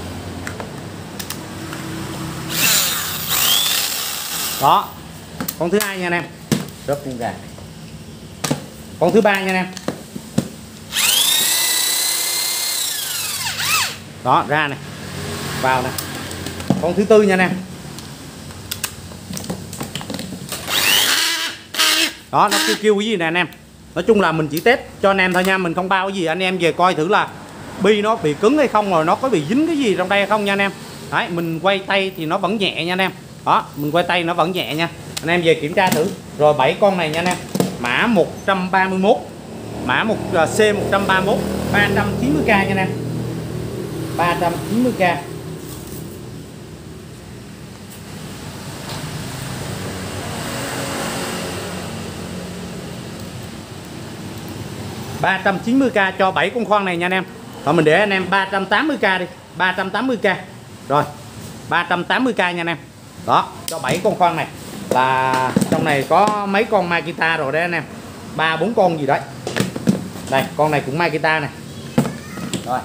đó, con thứ hai nha anh em, rớt con gà. Con thứ ba nha anh em, đó ra này, vào này. Con thứ tư nha anh em, đó nó kêu kêu cái gì nè anh em. Nói chung là mình chỉ test cho anh em thôi nha, mình không bao cái gì, anh em về coi thử là bi nó bị cứng hay không, rồi nó có bị dính cái gì trong đây hay không nha anh em. Đấy, mình quay tay thì nó vẫn nhẹ nha anh em. Đó, mình quay tay nó vẫn nhẹ nha. Anh em về kiểm tra thử. Rồi bảy con này nha anh em. Mã một trăm ba mươi mốt. Mã một C một trăm ba mươi mốt, ba trăm chín mươi k nha anh em. ba trăm chín mươi k. ba trăm chín mươi k cho bảy con khoan này nha anh em. Rồi mình để anh em ba trăm tám mươi k đi, ba trăm tám mươi k. Rồi, ba trăm tám mươi k nha anh em. Đó, cho bảy con khoan này. Là trong này có mấy con Makita rồi đấy anh em. ba bốn con gì đấy. Đây, con này cũng Makita này. Rồi.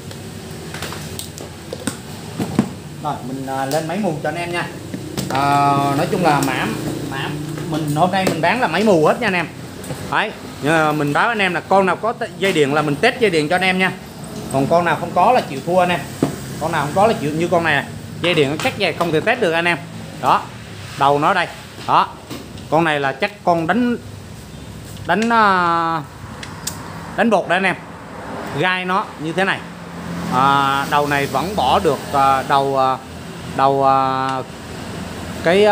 Rồi, mình lên máy mù cho anh em nha. À, nói chung là mã mã mình hôm nay mình bán là máy mù hết nha anh em. Đấy, nhưng mà mình báo anh em là con nào có dây điện là mình test dây điện cho anh em nha. Còn con nào không có là chịu thua anh em. Con nào không có là chịu, như con này, này. Dây điện nó cắt dây không thể test được anh em. Đó, đầu nó đây. Đó, con này là chắc con đánh đánh đánh bột đấy anh em. Gai nó như thế này. À, đầu này vẫn bỏ được đầu đầu cái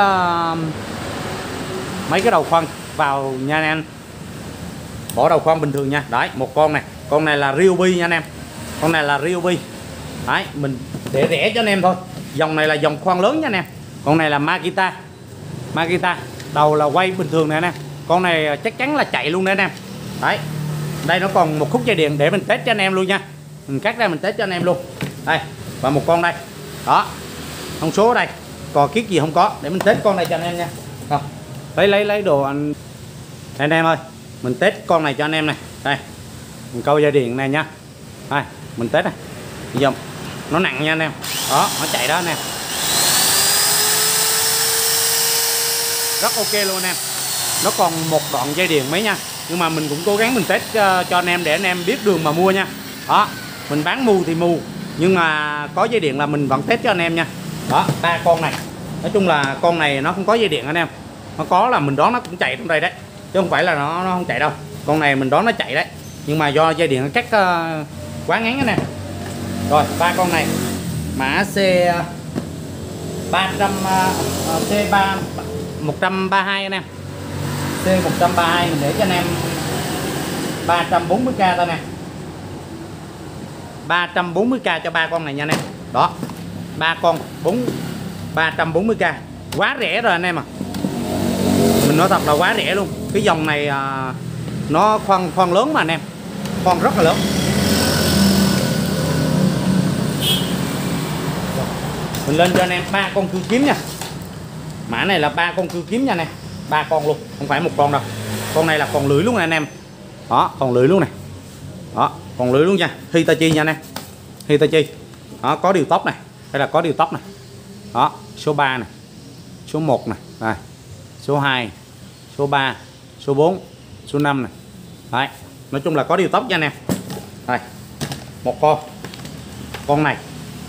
mấy cái đầu khoan vào nha anh em. Bỏ đầu khoan bình thường nha. Đấy, một con này, con này là Ryobi nha anh em. Con này là Ryobi. Đấy, mình để rẻ cho anh em thôi. Dòng này là dòng khoan lớn nha anh em. Con này là Makita. Makita, đầu là quay bình thường này anh em. Con này chắc chắn là chạy luôn đấy anh em. Đấy. Đây nó còn một khúc dây điện để mình test cho anh em luôn nha. Mình cắt ra mình test cho anh em luôn. Đây, và một con đây. Đó. Thông số đây. Còn kiết gì không có, để mình test con này cho anh em nha. Không. Lấy lấy lấy đồ anh anh em ơi. Mình test con này cho anh em này. Đây. Mình câu dây điện này nha. Đây, mình test này. Dòng nó nặng nha anh em. Đó, nó chạy đó anh em. Rất ok luôn anh em. Nó còn một đoạn dây điện mấy nha. Nhưng mà mình cũng cố gắng mình test cho, cho anh em để anh em biết đường mà mua nha. Đó, mình bán mù thì mù, nhưng mà có dây điện là mình vẫn test cho anh em nha. Đó, ba con này. Nói chung là con này nó không có dây điện anh em. Nó có là mình đoán nó cũng chạy trong đây đấy. Chứ không phải là nó nó không chạy đâu. Con này mình đoán nó chạy đấy. Nhưng mà do dây điện nó cắt uh, quá ngắn anh em. Rồi, ba con này. Mã C ba trăm uh, C ba một trăm ba mươi hai anh em. C một trăm ba mươi hai mình để cho anh em ba trăm bốn mươi k thôi nè. ba trăm bốn mươi k cho ba con này nha anh em. Đó. ba con bốn ba trăm bốn mươi k. Quá rẻ rồi anh em à. Mình nói thật là quá rẻ luôn. Cái dòng này à, nó khoan khoan lớn mà anh em. Khoan rất là lớn. Mình lên cho anh em ba con cưa kiếm nha. Mã này là ba con cưa kiếm nha anh em. Ba con luôn, không phải một con đâu. Con này là còn lưỡi luôn này anh em. Đó, còn lưỡi luôn này. Đó, còn lưỡi luôn nha. Hitachi nha anh em. Hitachi. Đó, có điều tốc này. Đây là có điều tốc này. Đó, số ba này. Số một này. Đây. Số hai, số ba, số bốn, số năm này. Đấy, nói chung là có điều tốc nha anh em. Đây. Một con. Con này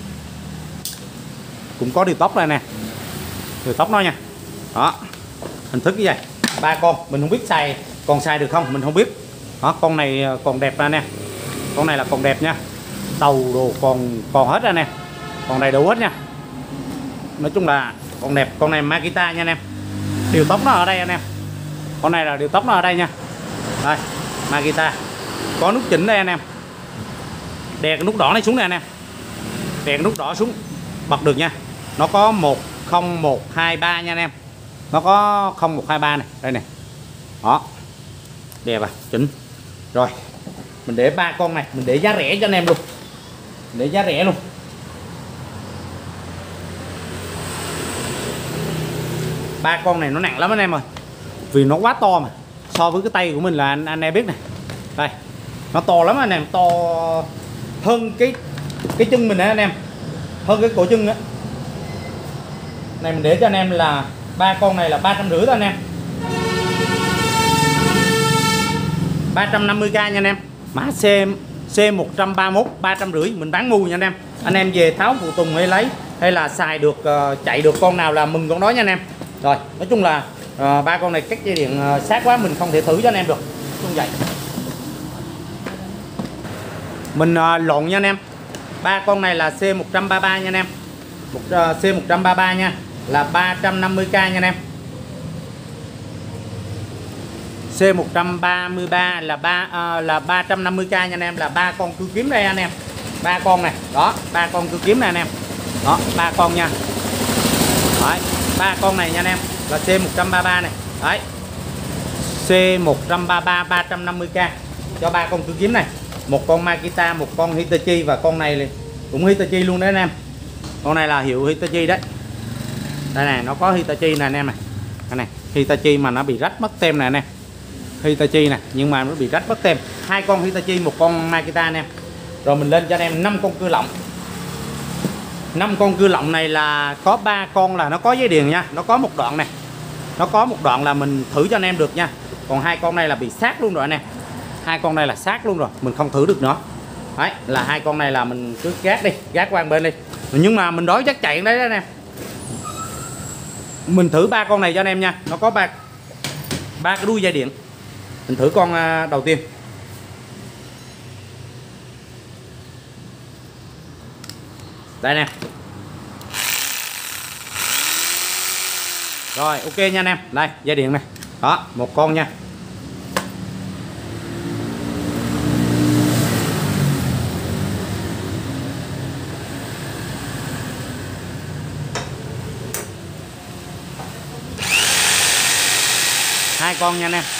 cũng có điều tốc đây nè. Điều tốc nó nha. Đó. Hình thức như vậy. Ba con, mình không biết xài còn xài được không, mình không biết. Đó, con này còn đẹp ra nè. Con này là còn đẹp nha. Đầu đồ còn còn hết ra nè. Còn đầy đủ hết nha. Nói chung là còn đẹp, con này Makita nha anh em. Điều tốc nó ở đây anh em. Con này là điều tốc nó ở đây nha. Đây, Makita. Có nút chỉnh đây anh em. Đè cái nút đỏ này xuống này anh em. Đè cái nút đỏ xuống bật được nha. Nó có một không một hai ba nha anh em. Nó có không một hai ba này, đây nè. Đó. Đẹp à, chỉnh. Rồi. Mình để ba con này, mình để giá rẻ cho anh em luôn. Mình để giá rẻ luôn. Ba con này nó nặng lắm anh em ơi. Vì nó quá to mà. So với cái tay của mình là anh anh em biết này. Đây. Nó to lắm anh em, to hơn cái cái chân mình á anh em, hơn cái cổ chân á. Này mình để cho anh em là ba con này là ba trăm rưỡi thôi anh em, ba trăm năm mươi k nha anh em. Mã C C một trăm ba mươi mốt ba trăm rưỡi, mình bán mua nha anh em. Anh em về tháo phụ tùng hay lấy hay là xài được uh, chạy được con nào là mừng con đó nha anh em. Rồi nói chung là uh, ba con này cách dây điện uh, sát quá mình không thể thử cho anh em được, không vậy mình uh, lộn nha anh em. Ba con này là C một trăm ba mươi ba nha anh em, một, uh, C một trăm ba mươi ba nha, là ba trăm năm mươi k nha anh em. C một trăm ba mươi ba là ba uh, là ba trăm năm mươi k nha anh em, là ba con cưa kiếm đây anh em, ba con này đó, ba con cưa kiếm này anh em, đó ba con nha. Đấy, ba con này nha anh em là C một trăm ba mươi ba này. Đấy, C một trăm ba mươi ba ba trăm năm mươi k cho ba con cưa kiếm này, một con Makita, một con Hitachi và con này cũng Hitachi luôn đấy anh em. Con này là hiệu Hitachi đấy. Đây này, nó có Hitachi nè anh em này. Đây này, Hitachi mà nó bị rách mất tem này anh em. Hitachi này nhưng mà nó bị rách mất tem. Hai con Hitachi, một con Makita anh em. Rồi mình lên cho anh em năm con cưa lọng. năm con cưa lọng này là có ba con là nó có dây điện nha, nó có một đoạn này. Nó có một đoạn là mình thử cho anh em được nha. Còn hai con này là bị sát luôn rồi anh em. Hai con này là sát luôn rồi, mình không thử được nữa. Đấy, là hai con này là mình cứ gác đi, gác qua bên đi. Nhưng mà mình đối chắc chạy đấy đó anh em. Mình thử ba con này cho anh em nha. Nó có ba ba cái đuôi dây điện. Mình thử con đầu tiên. Đây nè. Rồi ok nha anh em. Đây dây điện này. Đó, một con nha. Hai con nha anh em.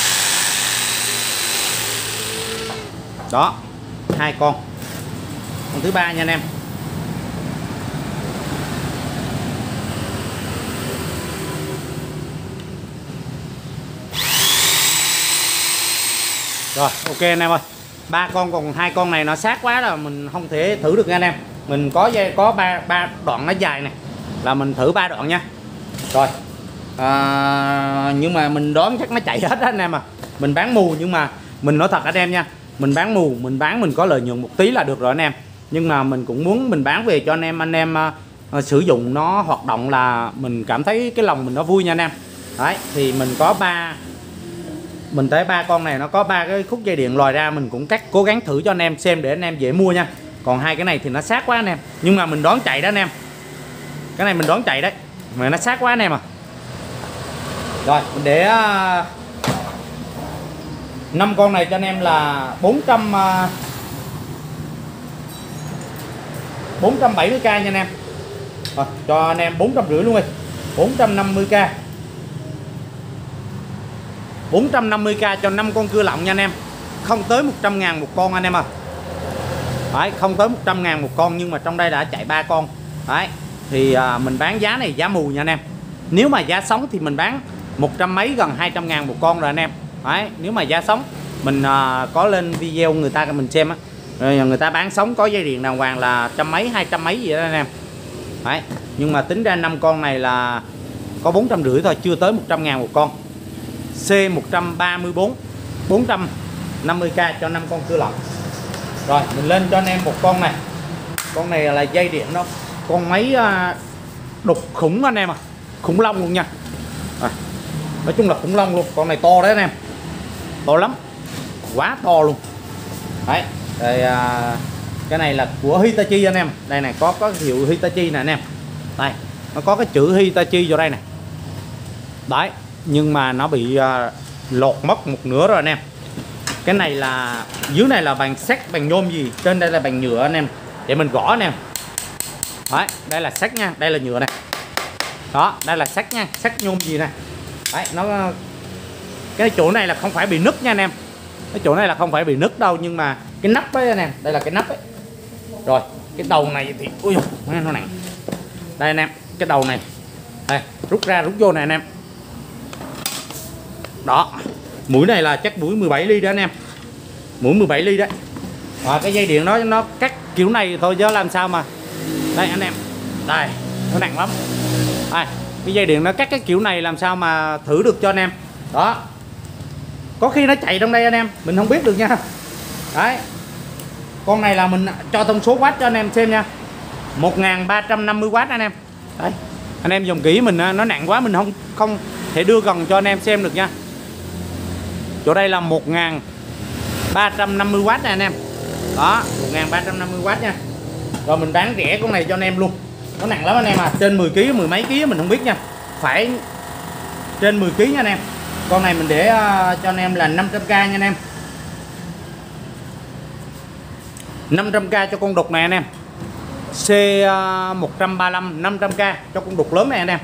Đó, hai con. Con thứ ba nha anh em. Rồi ok anh em ơi. Ba con, còn hai con này nó sát quá là mình không thể thử được nha anh em. Mình có dây có ba ba đoạn nó dài này là mình thử ba đoạn nha. Rồi. À, nhưng mà mình đoán chắc nó chạy hết đó anh em à. Mình bán mù nhưng mà mình nói thật anh em nha, mình bán mù, mình bán mình có lợi nhuận một tí là được rồi anh em. Nhưng mà mình cũng muốn mình bán về cho anh em, anh em uh, sử dụng nó hoạt động là mình cảm thấy cái lòng mình nó vui nha anh em. Đấy thì mình có ba, mình thấy ba con này nó có ba cái khúc dây điện lòi ra, mình cũng cắt cố gắng thử cho anh em xem để anh em dễ mua nha. Còn hai cái này thì nó sát quá anh em, nhưng mà mình đoán chạy đó anh em. Cái này mình đoán chạy đấy mà nó sát quá anh em à. Rồi mình để uh, năm con này cho anh em là bốn trăm uh, bốn trăm bảy mươi k nha anh em. Rồi, cho anh em bốn trăm rưỡi luôn đi, bốn trăm năm mươi k, bốn trăm năm mươi k cho năm con cưa lọng nha anh em. Không tới một trăm ngàn một con anh em à. Đấy, không tới một trăm ngàn một con, nhưng mà trong đây đã chạy ba con. Đấy thì uh, mình bán giá này giá mù nha anh em. Nếu mà giá sống thì mình bán một trăm mấy, gần hai trăm ngàn một con rồi anh em. Đấy, nếu mà giá sống mình uh, có lên video người ta mình xem á, người ta bán sống có dây điện đàng hoàng là trăm mấy, hai trăm mấy gì đó anh em. Đấy, nhưng mà tính ra năm con này là có bốn trăm rưỡi thôi, chưa tới một trăm ngàn một con. C một trăm ba mươi bốn bốn trăm năm mươi k cho năm con cưa lọng. Rồi mình lên cho anh em một con này. Con này là dây điện đó, con máy uh, đục khủng anh em à, khủng long luôn nha. À, nói chung là khủng long luôn, con này to đấy anh em, to lắm, quá to luôn. Đấy, đây, à, cái này là của Hitachi anh em. Đây này có có hiệu Hitachi nè anh em. Đây, nó có cái chữ Hitachi vô đây này. Đấy, nhưng mà nó bị à, lột mất một nửa rồi anh em. Cái này là dưới này là bằng sắt, bằng nhôm gì, trên đây là bằng nhựa anh em. Để mình gõ anh em. Đấy, đây là sắt nha, đây là nhựa này. Đó, đây là sắt nha, sắt nhôm gì này. Đấy, nó cái chỗ này là không phải bị nứt nha anh em. Cái chỗ này là không phải bị nứt đâu, nhưng mà cái nắp ấy anh em, đây là cái nắp ấy. Rồi, cái đầu này thì ui dồi, nó nặng. Đây anh em, cái đầu này. Đây, rút ra rút vô này anh em. Đó. Mũi này là chắc mũi mười bảy ly đó anh em. mũi mười bảy ly đấy. Và cái dây điện nó nó cắt kiểu này thôi chứ làm sao mà. Đây anh em, đây nó nặng lắm. Đây, cái dây điện nó cắt cái kiểu này làm sao mà thử được cho anh em. Đó, có khi nó chạy trong đây anh em, mình không biết được nha. Đấy, con này là mình cho thông số watt cho anh em xem nha, một nghìn ba trăm năm mươi watt anh em. Đấy, anh em dùng kỹ, mình nó nặng quá mình không không thể đưa gần cho anh em xem được nha. Chỗ đây là một nghìn ba trăm năm mươi watt này anh em. Đó, một nghìn ba trăm năm mươi watt nha. Rồi mình bán rẻ con này cho anh em luôn. Nó nặng lắm anh em à, trên mười ki lô gam, mười mấy ký mình không biết nha. Phải trên mười ki lô gam nha anh em. Con này mình để uh, cho anh em là năm trăm k nha anh em. năm trăm k cho con đục này anh em. C một ba lăm năm trăm k cho con đục lớn này anh em.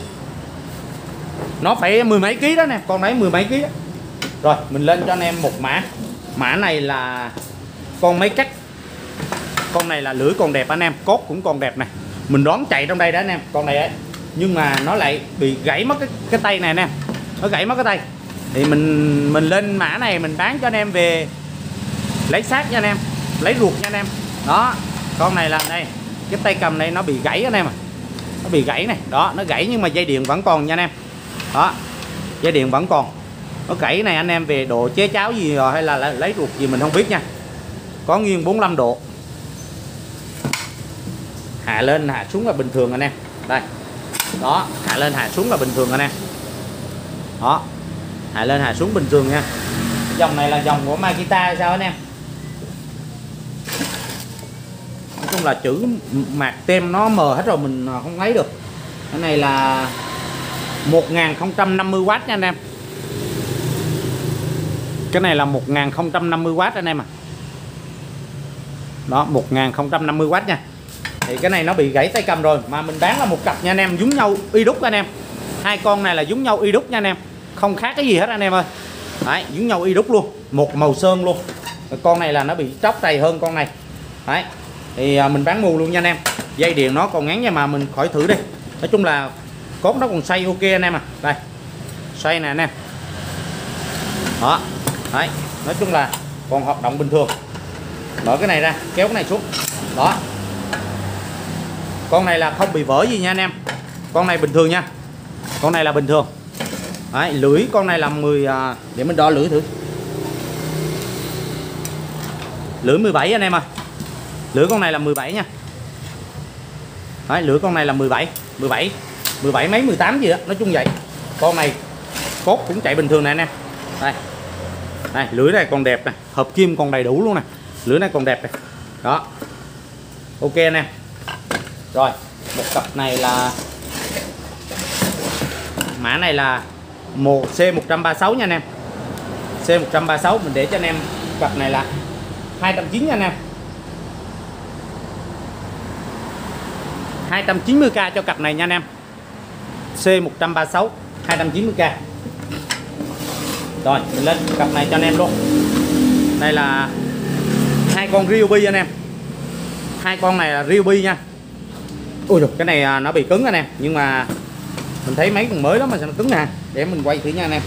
Nó phải mười mấy ký đó nè, con đấy mười mấy ký đó. Rồi mình lên cho anh em một mã. Mã này là con máy cắt. Con này là lưỡi còn đẹp anh em, cốt cũng còn đẹp này. Mình đoán chạy trong đây đó anh em, con này ấy. Nhưng mà nó lại bị gãy mất cái, cái tay này anh em. Nó gãy mất cái tay. Thì mình mình lên mã này mình bán cho anh em về lấy xác nha anh em, lấy ruột nha anh em. Đó, con này là đây, cái tay cầm này nó bị gãy anh em à. Nó bị gãy này, đó, nó gãy nhưng mà dây điện vẫn còn nha anh em. Đó, dây điện vẫn còn. Nó gãy này anh em về độ chế cháo gì rồi hay là lấy ruột gì mình không biết nha. Có nghiêng bốn mươi lăm độ. Hạ lên hạ xuống là bình thường anh em. Đây. Đó, hạ lên hạ xuống là bình thường anh em. Đó. Hạ lên hạ xuống bình thường nha. Dòng này là dòng của Makita hay sao anh em? Nói chung là chữ mạc tem nó mờ hết rồi mình không lấy được. Cái này là một nghìn không trăm năm mươi watt nha anh em. Cái này là một nghìn không trăm năm mươi watt anh em à. Đó, một nghìn không trăm năm mươi watt nha. Thì cái này nó bị gãy tay cầm rồi, mà mình bán là một cặp nha anh em, giống nhau y đúc anh em. Hai con này là giống nhau y đúc nha anh em, không khác cái gì hết anh em ơi. Đấy, giống nhau y đúc luôn, một màu sơn luôn. Con này là nó bị tróc tay hơn con này. Đấy, thì mình bán mù luôn nha anh em. Dây điện nó còn ngắn nha, mà mình khỏi thử đi. Nói chung là cốt nó còn xoay ok anh em à. Đây, xoay nè anh em. Đó, đấy, nói chung là còn hoạt động bình thường. Mở cái này ra, kéo cái này xuống. Đó, con này là không bị vỡ gì nha anh em. Con này bình thường nha. Con này là bình thường. Đấy, lưỡi con này là mười à, để mình đo lưỡi thử. Lưỡi mười bảy anh em ơi. Lưỡi con này là mười bảy nha. Đấy, lưỡi con này là mười bảy, mười bảy, mười bảy mấy mười tám gì đó, nói chung vậy. Con này cốt cũng chạy bình thường nè anh em. Đây. Đây, lưỡi này còn đẹp này, hợp kim còn đầy đủ luôn nè. Lưỡi này còn đẹp này. Đó. Ok anh em. Rồi, một cặp này là mã này là một C một ba sáu nha anh em. C một ba sáu mình để cho anh em, cặp này là hai trăm chín mươi nha anh em. hai trăm chín mươi k cho cặp này nha anh em. C một ba sáu hai trăm chín mươi k. Rồi, mình lên cặp này cho anh em luôn. Đây là hai con Ryobi anh em. Hai con này là Ryobi nha. Ui dồi, cái này nó bị cứng anh em, nhưng mà mình thấy mấy con mới lắm mà sao nó cứng nè. Để mình quay thử nha anh em.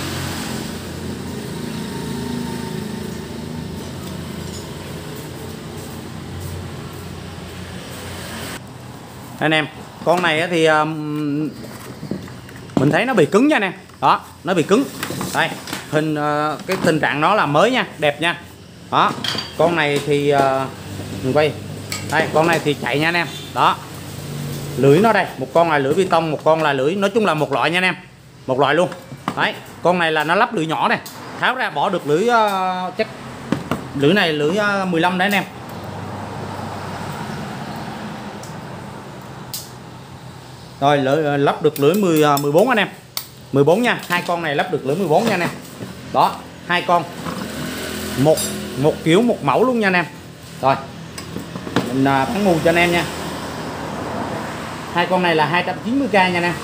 Anh em, con này thì um, mình thấy nó bị cứng nha anh em. Đó, nó bị cứng. Đây, hình uh, cái tình trạng nó là mới nha, đẹp nha. Đó, con này thì uh, mình quay. Đây, con này thì chạy nha anh em. Đó, lưỡi nó đây, một con là lưỡi bê tông, một con là lưỡi, nói chung là một loại nha anh em, một loại luôn. Đấy, con này là nó lắp lưỡi nhỏ này, tháo ra bỏ được lưỡi uh, chắc lưỡi này lưỡi uh, mười lăm đấy anh em. Rồi lưỡi, uh, lắp được lưỡi mười, uh, mười bốn anh em, mười bốn nha. Hai con này lắp được lưỡi mười bốn nha anh em. Đó, hai con một một kiểu một mẫu luôn nha anh em. Rồi mình uh, bán mù cho anh em nha. Hai con này là hai trăm chín mươi k nha anh em.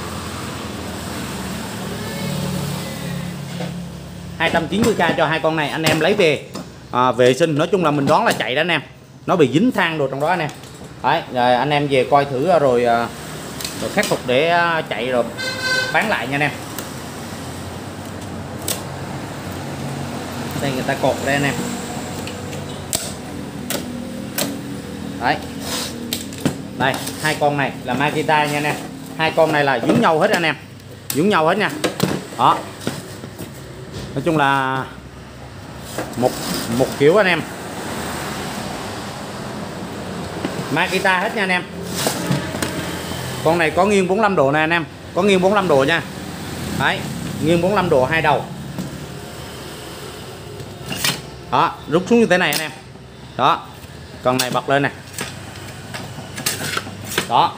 hai trăm chín mươi k cho hai con này, anh em lấy về à, vệ sinh. Nói chung là mình đoán là chạy đó anh em, nó bị dính than đồ trong đó anh em. Đấy, rồi anh em về coi thử rồi, rồi khắc phục để chạy rồi bán lại nha anh em. Đây người ta cột đây anh em. Đấy. Đây, hai con này là Makita nha anh em. Hai con này là giống nhau hết anh em. Giống nhau hết nha. Đó. Nói chung là một một kiểu anh em. Makita hết nha anh em. Con này có nghiêng bốn mươi lăm độ nè anh em. Có nghiêng bốn mươi lăm độ nha. Đấy, nghiêng bốn mươi lăm độ hai đầu. Đó, rút xuống như thế này anh em. Đó. Con này bật lên nè. Đó.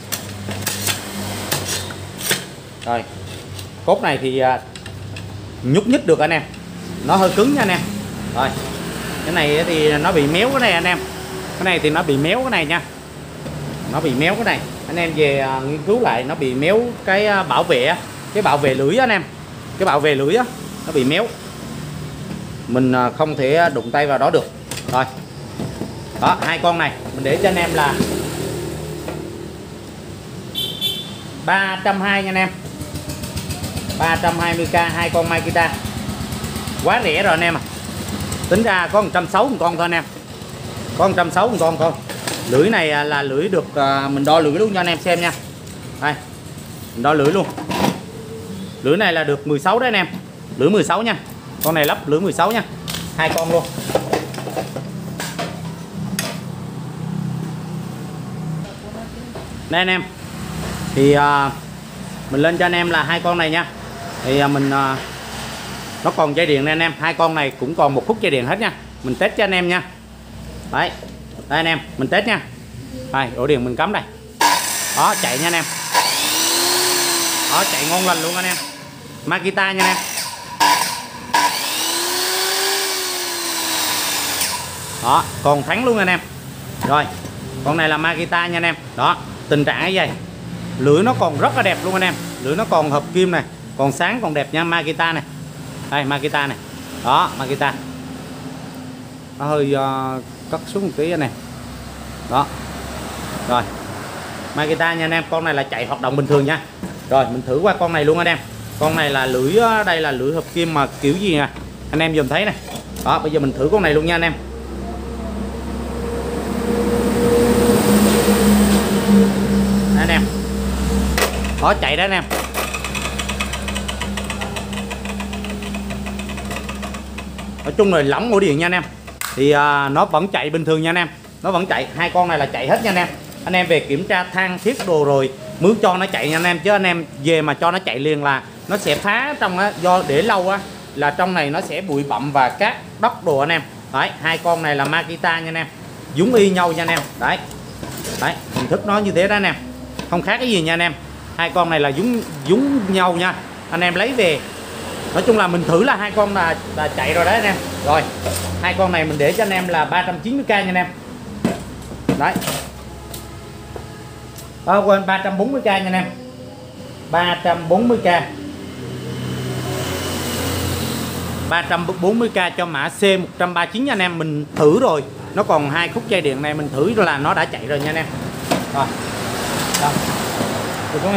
Rồi. Cốt này thì à, nhúc nhích được anh em. Nó hơi cứng nha anh em. Rồi. Cái này thì nó bị méo cái này anh em. Cái này thì nó bị méo cái này nha. Nó bị méo cái này. Anh em về à, nghiên cứu lại, nó bị méo cái à, bảo vệ, cái bảo vệ lưỡi anh em. Cái bảo vệ lưỡi á, nó bị méo. Mình à, không thể đụng tay vào đó được. Rồi. Đó, hai con này mình để cho anh em là ba trăm hai mươi nha anh em. ba trăm hai mươi k hai con Makita. Quá rẻ rồi anh em à. Tính ra có một trăm sáu mươi một con thôi anh em. Có một trăm sáu mươi một con thôi. Lưỡi này là lưỡi được mình đo lưỡi luôn cho anh em xem nha. Đây. Mình đo lưỡi luôn. Lưỡi này là được mười sáu đấy anh em. Lưỡi mười sáu nha. Con này lắp lưỡi mười sáu nha. Hai con luôn. Đây anh em. Thì à, mình lên cho anh em là hai con này nha. Thì à, mình à, nó còn dây điện này anh em. Hai con này cũng còn một khúc dây điện hết nha. Mình test cho anh em nha. Đấy. Đây anh em, mình test nha. Đây, ổ điện mình cắm đây. Đó, chạy nha anh em. Đó, chạy ngon lành luôn anh em. Makita nha anh em. Đó, còn thắng luôn anh em. Rồi, con này là Makita nha anh em. Đó, tình trạng cái gì? Lưỡi nó còn rất là đẹp luôn anh em. Lưỡi nó còn hợp kim này, còn sáng còn đẹp nha. Makita này. Đây, Makita này. Đó, Makita. Nó hơi uh, cất xuống một tí anh em. Đó. Rồi. Makita nha anh em. Con này là chạy hoạt động bình thường nha. Rồi, mình thử qua con này luôn anh em. Con này là lưỡi, đây là lưỡi hợp kim mà kiểu gì nè, anh em dùm thấy này. Đó, bây giờ mình thử con này luôn nha anh em. Đây anh em. Đó, chạy đó anh em. Nói chung là lỏng ổ điện nha anh em. Thì à, nó vẫn chạy bình thường nha anh em. Nó vẫn chạy, hai con này là chạy hết nha anh em. Anh em về kiểm tra than thiết đồ rồi mướn cho nó chạy nha anh em. Chứ anh em về mà cho nó chạy liền là nó sẽ phá trong á. Do để lâu á là trong này nó sẽ bụi bặm và cát đất đồ anh em. Đấy, hai con này là Makita nha anh em. Giống y nhau nha anh em. Đấy. Đấy, hình thức nó như thế đó anh em. Không khác cái gì nha anh em. Hai con này là giống giống nhau nha. Anh em lấy về. Nói chung là mình thử là hai con là, là chạy rồi đấy anh em. Rồi, hai con này mình để cho anh em là ba trăm chín mươi k nha anh em. Đấy. À, quên ba trăm bốn mươi k nha anh em. ba trăm bốn mươi k. ba trăm bốn mươi k cho mã C một trăm ba mươi chín nha anh em. Mình thử rồi. Nó còn hai khúc dây điện này mình thử là nó đã chạy rồi nha anh em. Rồi. Rồi. Được không em?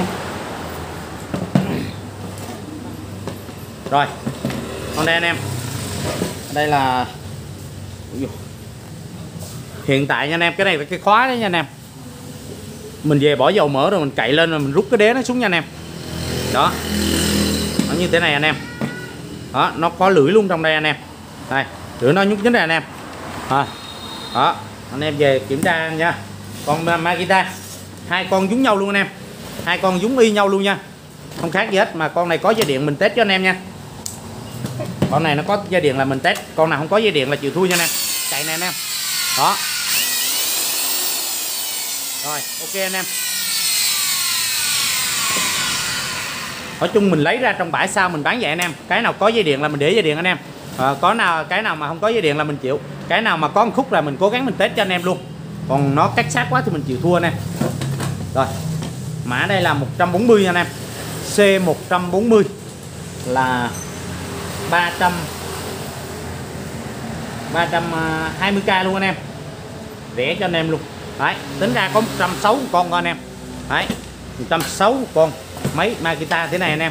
Rồi. Còn đây anh em. Đây là hiện tại nha anh em, cái này là cái khóa đấy nha anh em. Mình về bỏ dầu mỡ rồi mình cậy lên rồi mình rút cái đế nó xuống nha anh em. Đó. Nó như thế này anh em. Đó, nó có lưỡi luôn trong đây anh em. Đây, lưỡi nó nhúc nhích này anh em. À. Đó, anh em về kiểm tra nha. Con Makita hai con giống nhau luôn anh em. Hai con giống y nhau luôn nha. Không khác gì hết, mà con này có dây điện mình test cho anh em nha. Con này nó có dây điện là mình test, con nào không có dây điện là chịu thua nha anh em. Chạy nè anh em. Đó. Rồi, ok anh em. Nói chung mình lấy ra trong bãi sau mình bán vậy anh em. Cái nào có dây điện là mình để dây điện anh em. À, có nào cái nào mà không có dây điện là mình chịu. Cái nào mà có một khúc là mình cố gắng mình test cho anh em luôn. Còn nó cách sát quá thì mình chịu thua anh em. Rồi. Mã đây là một trăm bốn mươi nha anh em. C một trăm bốn mươi là ba trăm ba trăm hai mươi k luôn anh em. Rẻ cho anh em luôn. Đấy, tính ra có một trăm sáu mươi con con anh em. Đấy, một trăm sáu mươi con máy Makita thế này anh em.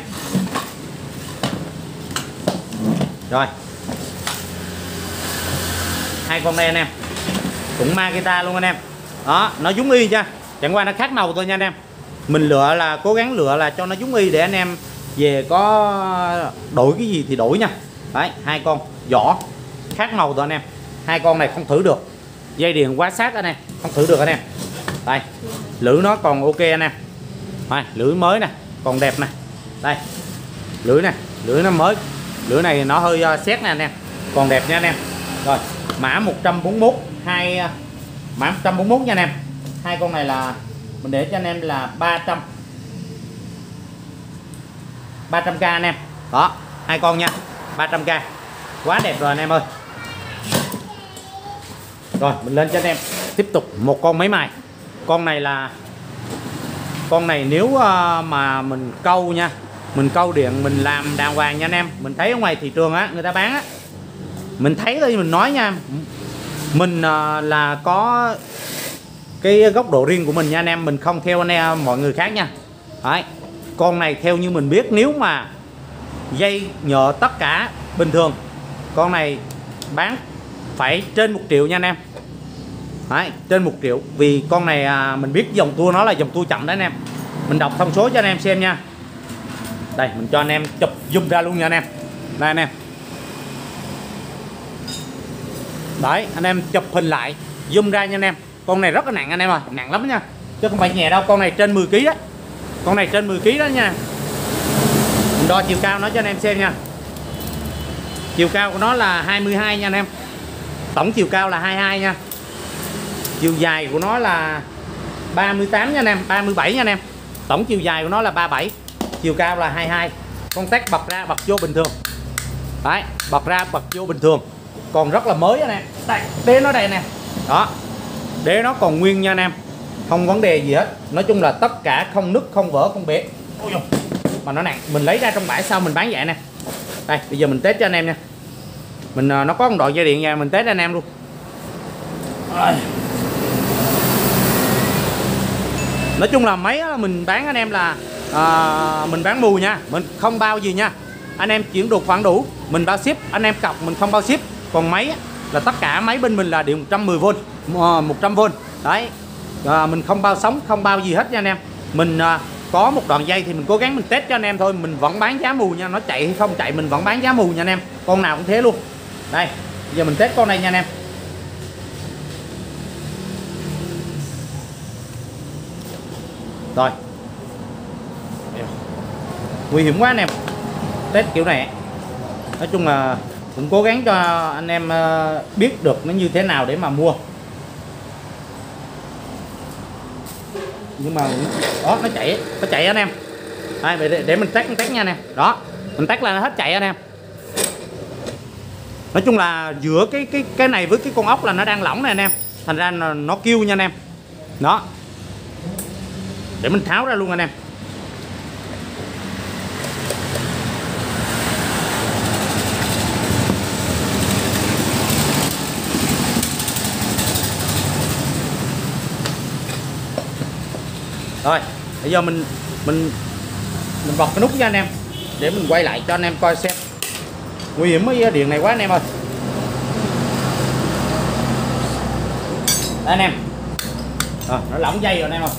Rồi. Hai con đây anh em. Cũng Makita luôn anh em. Đó, nó giống y nha, chẳng qua nó khác màu thôi nha anh em. Mình lựa là cố gắng lựa là cho nó giống y để anh em về có đổi cái gì thì đổi nha. Đấy, hai con vỏ khác màu thôi anh em. Hai con này không thử được, dây điện quá sát anh em, không thử được anh em. Đây, lưỡi nó còn ok anh em. Đây, lưỡi mới nè, còn đẹp nè. Đây, lưỡi nè, lưỡi nó mới, lưỡi này nó hơi uh, xét nè anh em, còn đẹp nha anh em. Rồi, mã một trăm bốn mươi mốt, hai mã một trăm bốn mươi mốt nha anh em. Hai con này là mình để cho anh em là ba trăm ba trăm k anh em. Đó, hai con nha, ba trăm k. Quá đẹp rồi anh em ơi. Rồi, mình lên cho anh em tiếp tục một con máy mài. Con này là con này nếu uh, mà mình câu nha, mình câu điện mình làm đàng hoàng nha anh em. Mình thấy ở ngoài thị trường á, người ta bán á, mình thấy thôi mình nói nha, mình uh, là có cái góc độ riêng của mình nha anh em, mình không theo anh em mọi người khác nha. Đấy, con này theo như mình biết, nếu mà dây nhựa tất cả bình thường, con này bán phải trên một triệu nha anh em. Đấy, trên một triệu, vì con này à, mình biết dòng tua nó là dòng tua chậm đấy anh em. Mình đọc thông số cho anh em xem nha. Đây, mình cho anh em chụp zoom ra luôn nha anh em. Đây anh em. Đấy, anh em chụp hình lại zoom ra nha anh em. Con này rất là nặng anh em ơi, nặng lắm nha, chứ không phải nhẹ đâu. Con này trên mười ki lô gam đó. Con này trên mười ki lô gam đó nha. Mình đo chiều cao nó cho anh em xem nha. Chiều cao của nó là hai mươi hai nha anh em. Tổng chiều cao là hai mươi hai nha. Chiều dài của nó là ba mươi tám nha anh em, ba mươi bảy nha anh em. Tổng chiều dài của nó là ba mươi bảy, chiều cao là hai mươi hai. Con tét bật ra bật vô bình thường. Đấy, bật ra bật vô bình thường. Còn rất là mới anh em. Đây, đế nó đây nè. Đó, đế nó còn nguyên nha anh em, không vấn đề gì hết. Nói chung là tất cả không nứt, không vỡ, không bể. Ôi dồi, mà nó nặng. Mình lấy ra trong bãi sau mình bán vậy nè. Đây, bây giờ mình test cho anh em nha. Mình nó có một đoạn dây điện nha, mình test cho anh em luôn. Rồi. Nói chung là máy mình bán anh em là à, mình bán mù nha, mình không bao gì nha. Anh em chuyển được khoản đủ mình bao ship, anh em cọc mình không bao ship. Còn máy là tất cả máy bên mình là điện một trăm mười vôn, một trăm vôn. Đấy, à, mình không bao sóng, không bao gì hết nha anh em. Mình à, có một đoạn dây thì mình cố gắng mình test cho anh em thôi. Mình vẫn bán giá mù nha, nó chạy hay không chạy mình vẫn bán giá mù nha anh em. Con nào cũng thế luôn. Đây, giờ mình test con này nha anh em. Rồi, nguy hiểm quá anh em, test kiểu này. Nói chung là cũng cố gắng cho anh em biết được nó như thế nào để mà mua. Nhưng mà đó, nó chạy, nó chạy anh em. Đây, để, để mình test, mình test nha anh em. Đó, mình test là nó hết chạy anh em. Nói chung là giữa cái cái cái này với cái con ốc là nó đang lỏng này anh em, thành ra nó, nó kêu nha anh em. Đó, để mình tháo ra luôn anh em. Rồi, bây giờ mình mình mình bật cái nút nha anh em, để mình quay lại cho anh em coi xem. Nguy hiểm cái điện này quá anh em ơi. Đây anh em. Rồi, nó lỏng dây rồi anh em ơi.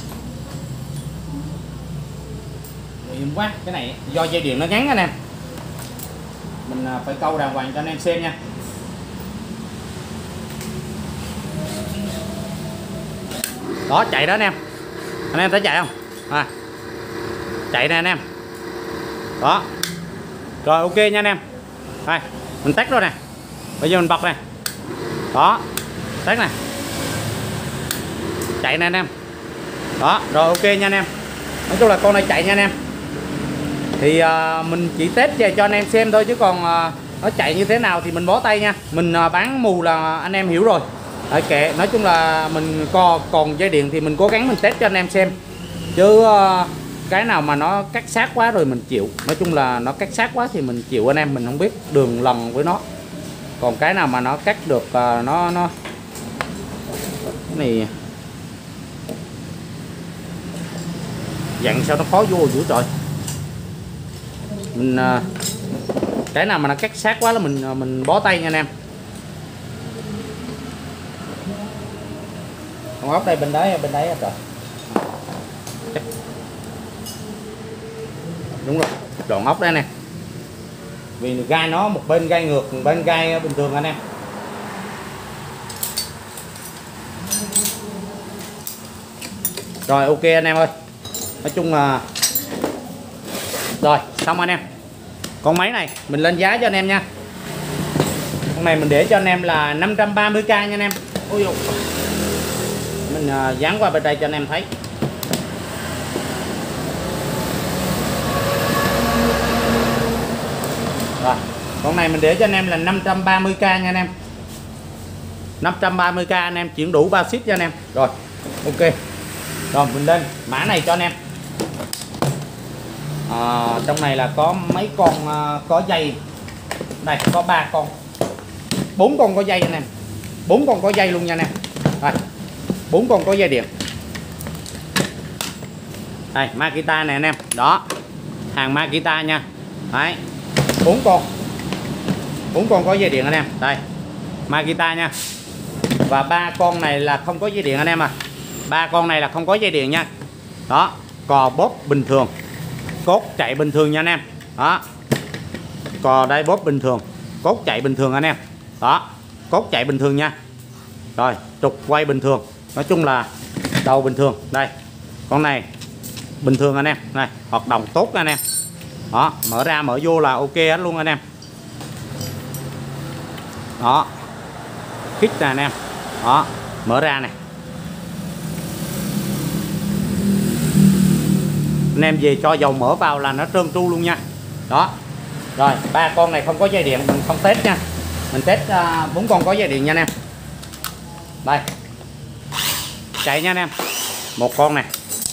Nguy hiểm quá, cái này do dây điện nó ngắn anh em. Mình phải câu đàng hoàng cho anh em xem nha. Đó, chạy đó anh em. Anh em thấy chạy không? À, chạy nè anh em. Đó. Rồi ok nha anh em. Đây, mình test rồi nè. Bây giờ mình bật nè. Đó, test nè. Chạy nè anh em. Đó, rồi ok nha anh em. Nói chung là con này chạy nha anh em. Thì uh, mình chỉ test về cho anh em xem thôi, chứ còn uh, nó chạy như thế nào thì mình bó tay nha. Mình uh, bán mù là anh em hiểu rồi. Đấy, kệ, nói chung là mình co còn dây điện thì mình cố gắng mình test cho anh em xem. Chứ uh, cái nào mà nó cắt sát quá rồi mình chịu. Nói chung là nó cắt sát quá thì mình chịu anh em, mình không biết đường lần với nó. Còn cái nào mà nó cắt được uh, nó nó cái này dặn sao nó khó vô dữ trời. Mình uh, cái nào mà nó cắt sát quá là mình uh, mình bó tay nha anh em. Con ốc đây bên đấy bên đấy rồi. Đúng rồi, chọn ốc đây nè. Vì gai nó một bên gai ngược, một bên gai bình thường anh em. Rồi ok anh em ơi. Nói chung là rồi xong anh em. Con máy này mình lên giá cho anh em nha. Con này mình để cho anh em là năm trăm ba mươi k nha anh em. Ôi dồi. Mình uh, dán qua bên đây cho anh em thấy. Rồi, con này mình để cho anh em là năm trăm ba mươi k nha anh em. năm trăm ba mươi k anh em chuyển đủ ba ship cho anh em. Rồi, ok. Rồi mình lên mã này cho anh em. À, trong này là có mấy con uh, có dây. Đây có ba con. bốn con có dây anh em. bốn con có dây luôn nha anh em. Đây. bốn con có dây điện. Đây, Makita này anh em. Đó. Hàng Makita nha. Đấy. bốn con. bốn con có dây điện anh em. Đây. Makita nha. Và ba con này là không có dây điện anh em à. ba con này là không có dây điện nha. Đó, cò bóp bình thường. Cốt chạy bình thường nha anh em. Đó. Cò đây bóp bình thường, cốt chạy bình thường anh em. Đó, cốt chạy bình thường nha. Rồi, trục quay bình thường. Nói chung là đầu bình thường. Đây. Con này bình thường anh em. Này, hoạt động tốt anh em. Đó, mở ra mở vô là ok hết luôn anh em. Đó. Kích nè anh em. Đó, mở ra này. Anh em về cho dầu mỡ vào là nó trơn tru luôn nha. Đó. Rồi, ba con này không có dây điện, mình không test nha. Mình test bốn uh, con có dây điện nha anh em. Đây. Chạy nha anh em. Một con này.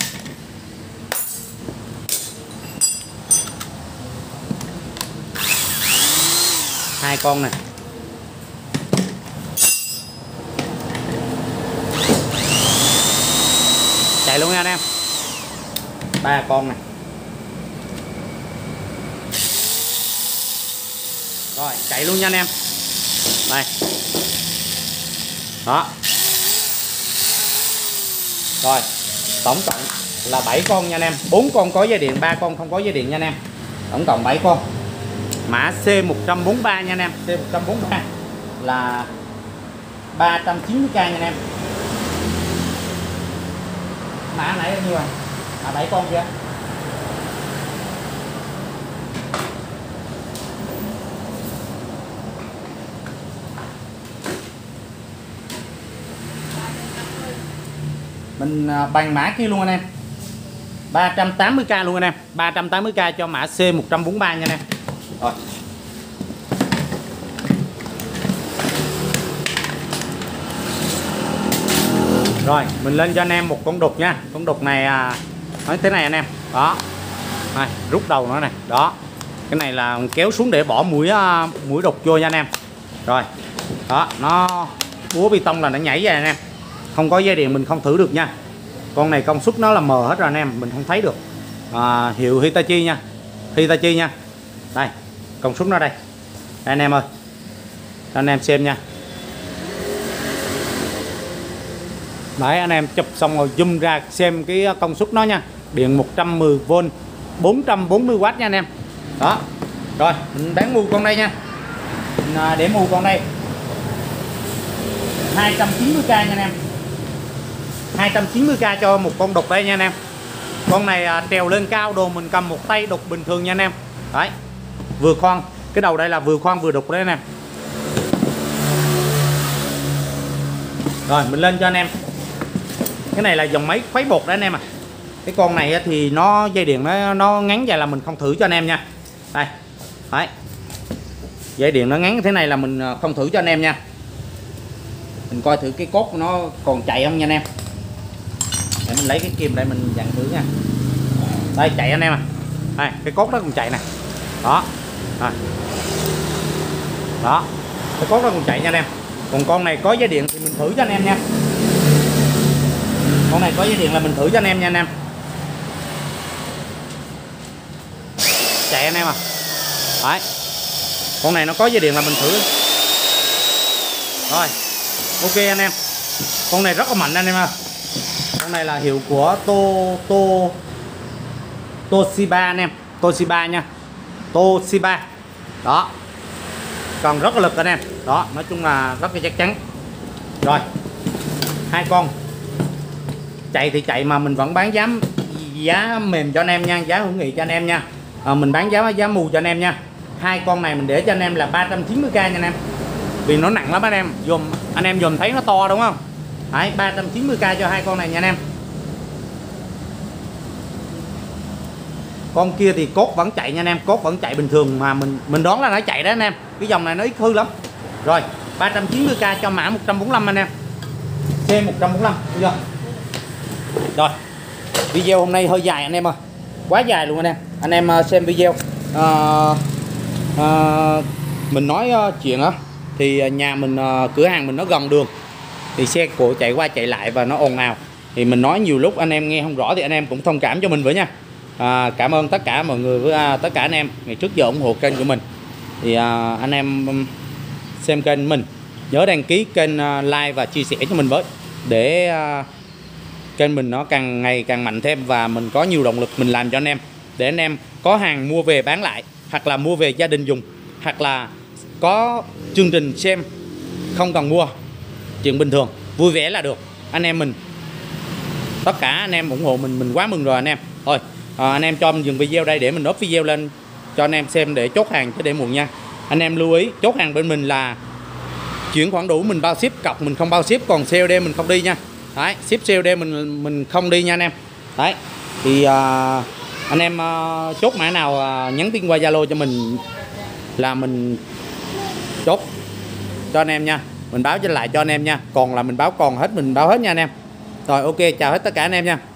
Hai con này. Chạy luôn nha anh em. Ba con này. Rồi chạy luôn nha anh em. Đây. Đó. Rồi tổng cộng là bảy con nha anh em. bốn con có dây điện, ba con không có dây điện nha anh em. Tổng cộng bảy con. Mã C một bốn ba nha anh em. C một bốn ba là ba trăm chín mươi k nha anh em. Mã nãy bao nhiêu à? À bảy con chưa? Mình bằng mã kia luôn anh em. ba trăm tám mươi k luôn anh em. ba trăm tám mươi k cho mã C một bốn ba nha anh em. Rồi. Rồi, mình lên cho anh em một con đục nha. Con đục này à, nói thế này anh em. Đó. Này, rút đầu nó này. Đó. Cái này là kéo xuống để bỏ mũi mũi đục vô nha anh em. Rồi. Đó, nó búa bê tông là nó nhảy ra anh em. Không có dây điện mình không thử được nha. Con này công suất nó là mờ hết rồi anh em, mình không thấy được. À, hiệu Hitachi nha. Hitachi nha. Đây, công suất nó đây. Đây anh em ơi. Cho anh em xem nha. Đấy anh em chụp xong rồi zoom ra xem cái công suất nó nha. Điện một trăm mười vôn, bốn trăm bốn mươi oát nha anh em. Đó. Rồi, mình bán mua con đây nha. Mình để mua con đây. hai trăm chín mươi k nha anh em. hai trăm chín mươi k cho một con đục đây nha anh em. Con này à, trèo lên cao đồ mình cầm một tay đục bình thường nha anh em. Đấy. Vừa khoan, cái đầu đây là vừa khoan vừa đục đấy anh em. Rồi mình lên cho anh em. Cái này là dòng máy khuấy bột đấy anh em à. Cái con này thì nó dây điện nó nó ngắn dài là mình không thử cho anh em nha. Đây. Đấy. Dây điện nó ngắn thế này là mình không thử cho anh em nha. Mình coi thử cái cốt của nó còn chạy không nha anh em. Để mình lấy cái kim đây mình dặn thử nha. Đây chạy anh em à. Đây cái cốt nó còn chạy nè. Đó. Rồi. Đó. Cái cốt nó còn chạy nha anh em. Còn con này có dây điện thì mình thử cho anh em nha. Con này có dây điện là mình thử cho anh em nha anh em. Chạy anh em à. Đấy. Con này nó có dây điện là mình thử. Rồi. Ok anh em. Con này rất là mạnh anh em ơi. Con này là hiệu của To To Toshiba anh em, Toshiba nha, Toshiba đó, còn rất là lực anh em đó, nói chung là rất là chắc chắn. Rồi hai con chạy thì chạy mà mình vẫn bán giá giá mềm cho anh em nha, giá hữu nghị cho anh em nha. À, mình bán giá giá mù cho anh em nha. Hai con này mình để cho anh em là ba trăm chín mươi k nha anh em, vì nó nặng lắm anh em, dùm anh em dùm thấy nó to đúng không? Đấy, ba trăm chín mươi k cho hai con này nha anh em. Con kia thì cốt vẫn chạy nha anh em, cốt vẫn chạy bình thường, mà mình mình đoán là nó chạy đó anh em, cái dòng này nó ít hư lắm. Rồi ba trăm chín mươi k cho mã một trăm bốn mươi lăm anh em, C một trăm bốn mươi lăm chưa? Rồi video hôm nay hơi dài anh em ơi, quá dài luôn anh em. Anh em xem video à, à, mình nói chuyện á thì nhà mình, cửa hàng mình nó gần đường thì xe cộ chạy qua chạy lại và nó ồn ào, thì mình nói nhiều lúc anh em nghe không rõ thì anh em cũng thông cảm cho mình với nha. À, cảm ơn tất cả mọi người với à, tất cả anh em ngày trước giờ ủng hộ kênh của mình. Thì à, anh em xem kênh mình nhớ đăng ký kênh, à, like và chia sẻ cho mình với, để à, kênh mình nó càng ngày càng mạnh thêm và mình có nhiều động lực mình làm cho anh em, để anh em có hàng mua về bán lại, hoặc là mua về gia đình dùng, hoặc là có chương trình xem không cần mua, chuyện bình thường, vui vẻ là được. Anh em mình tất cả anh em ủng hộ mình mình quá mừng rồi anh em. Thôi à, anh em cho mình dừng video đây để mình up video lên cho anh em xem để chốt hàng chứ để muộn nha. Anh em lưu ý chốt hàng bên mình là chuyển khoản đủ mình bao ship, cọc mình không bao ship, còn xê ô đê mình không đi nha. Đấy, ship xê ô đê mình mình không đi nha anh em. Đấy thì à, anh em à, chốt mã nào à, nhắn tin qua Zalo cho mình là mình chốt cho anh em nha, mình báo cho lại cho anh em nha, còn là mình báo còn hết mình báo hết nha anh em. Rồi ok, chào hết tất cả anh em nha.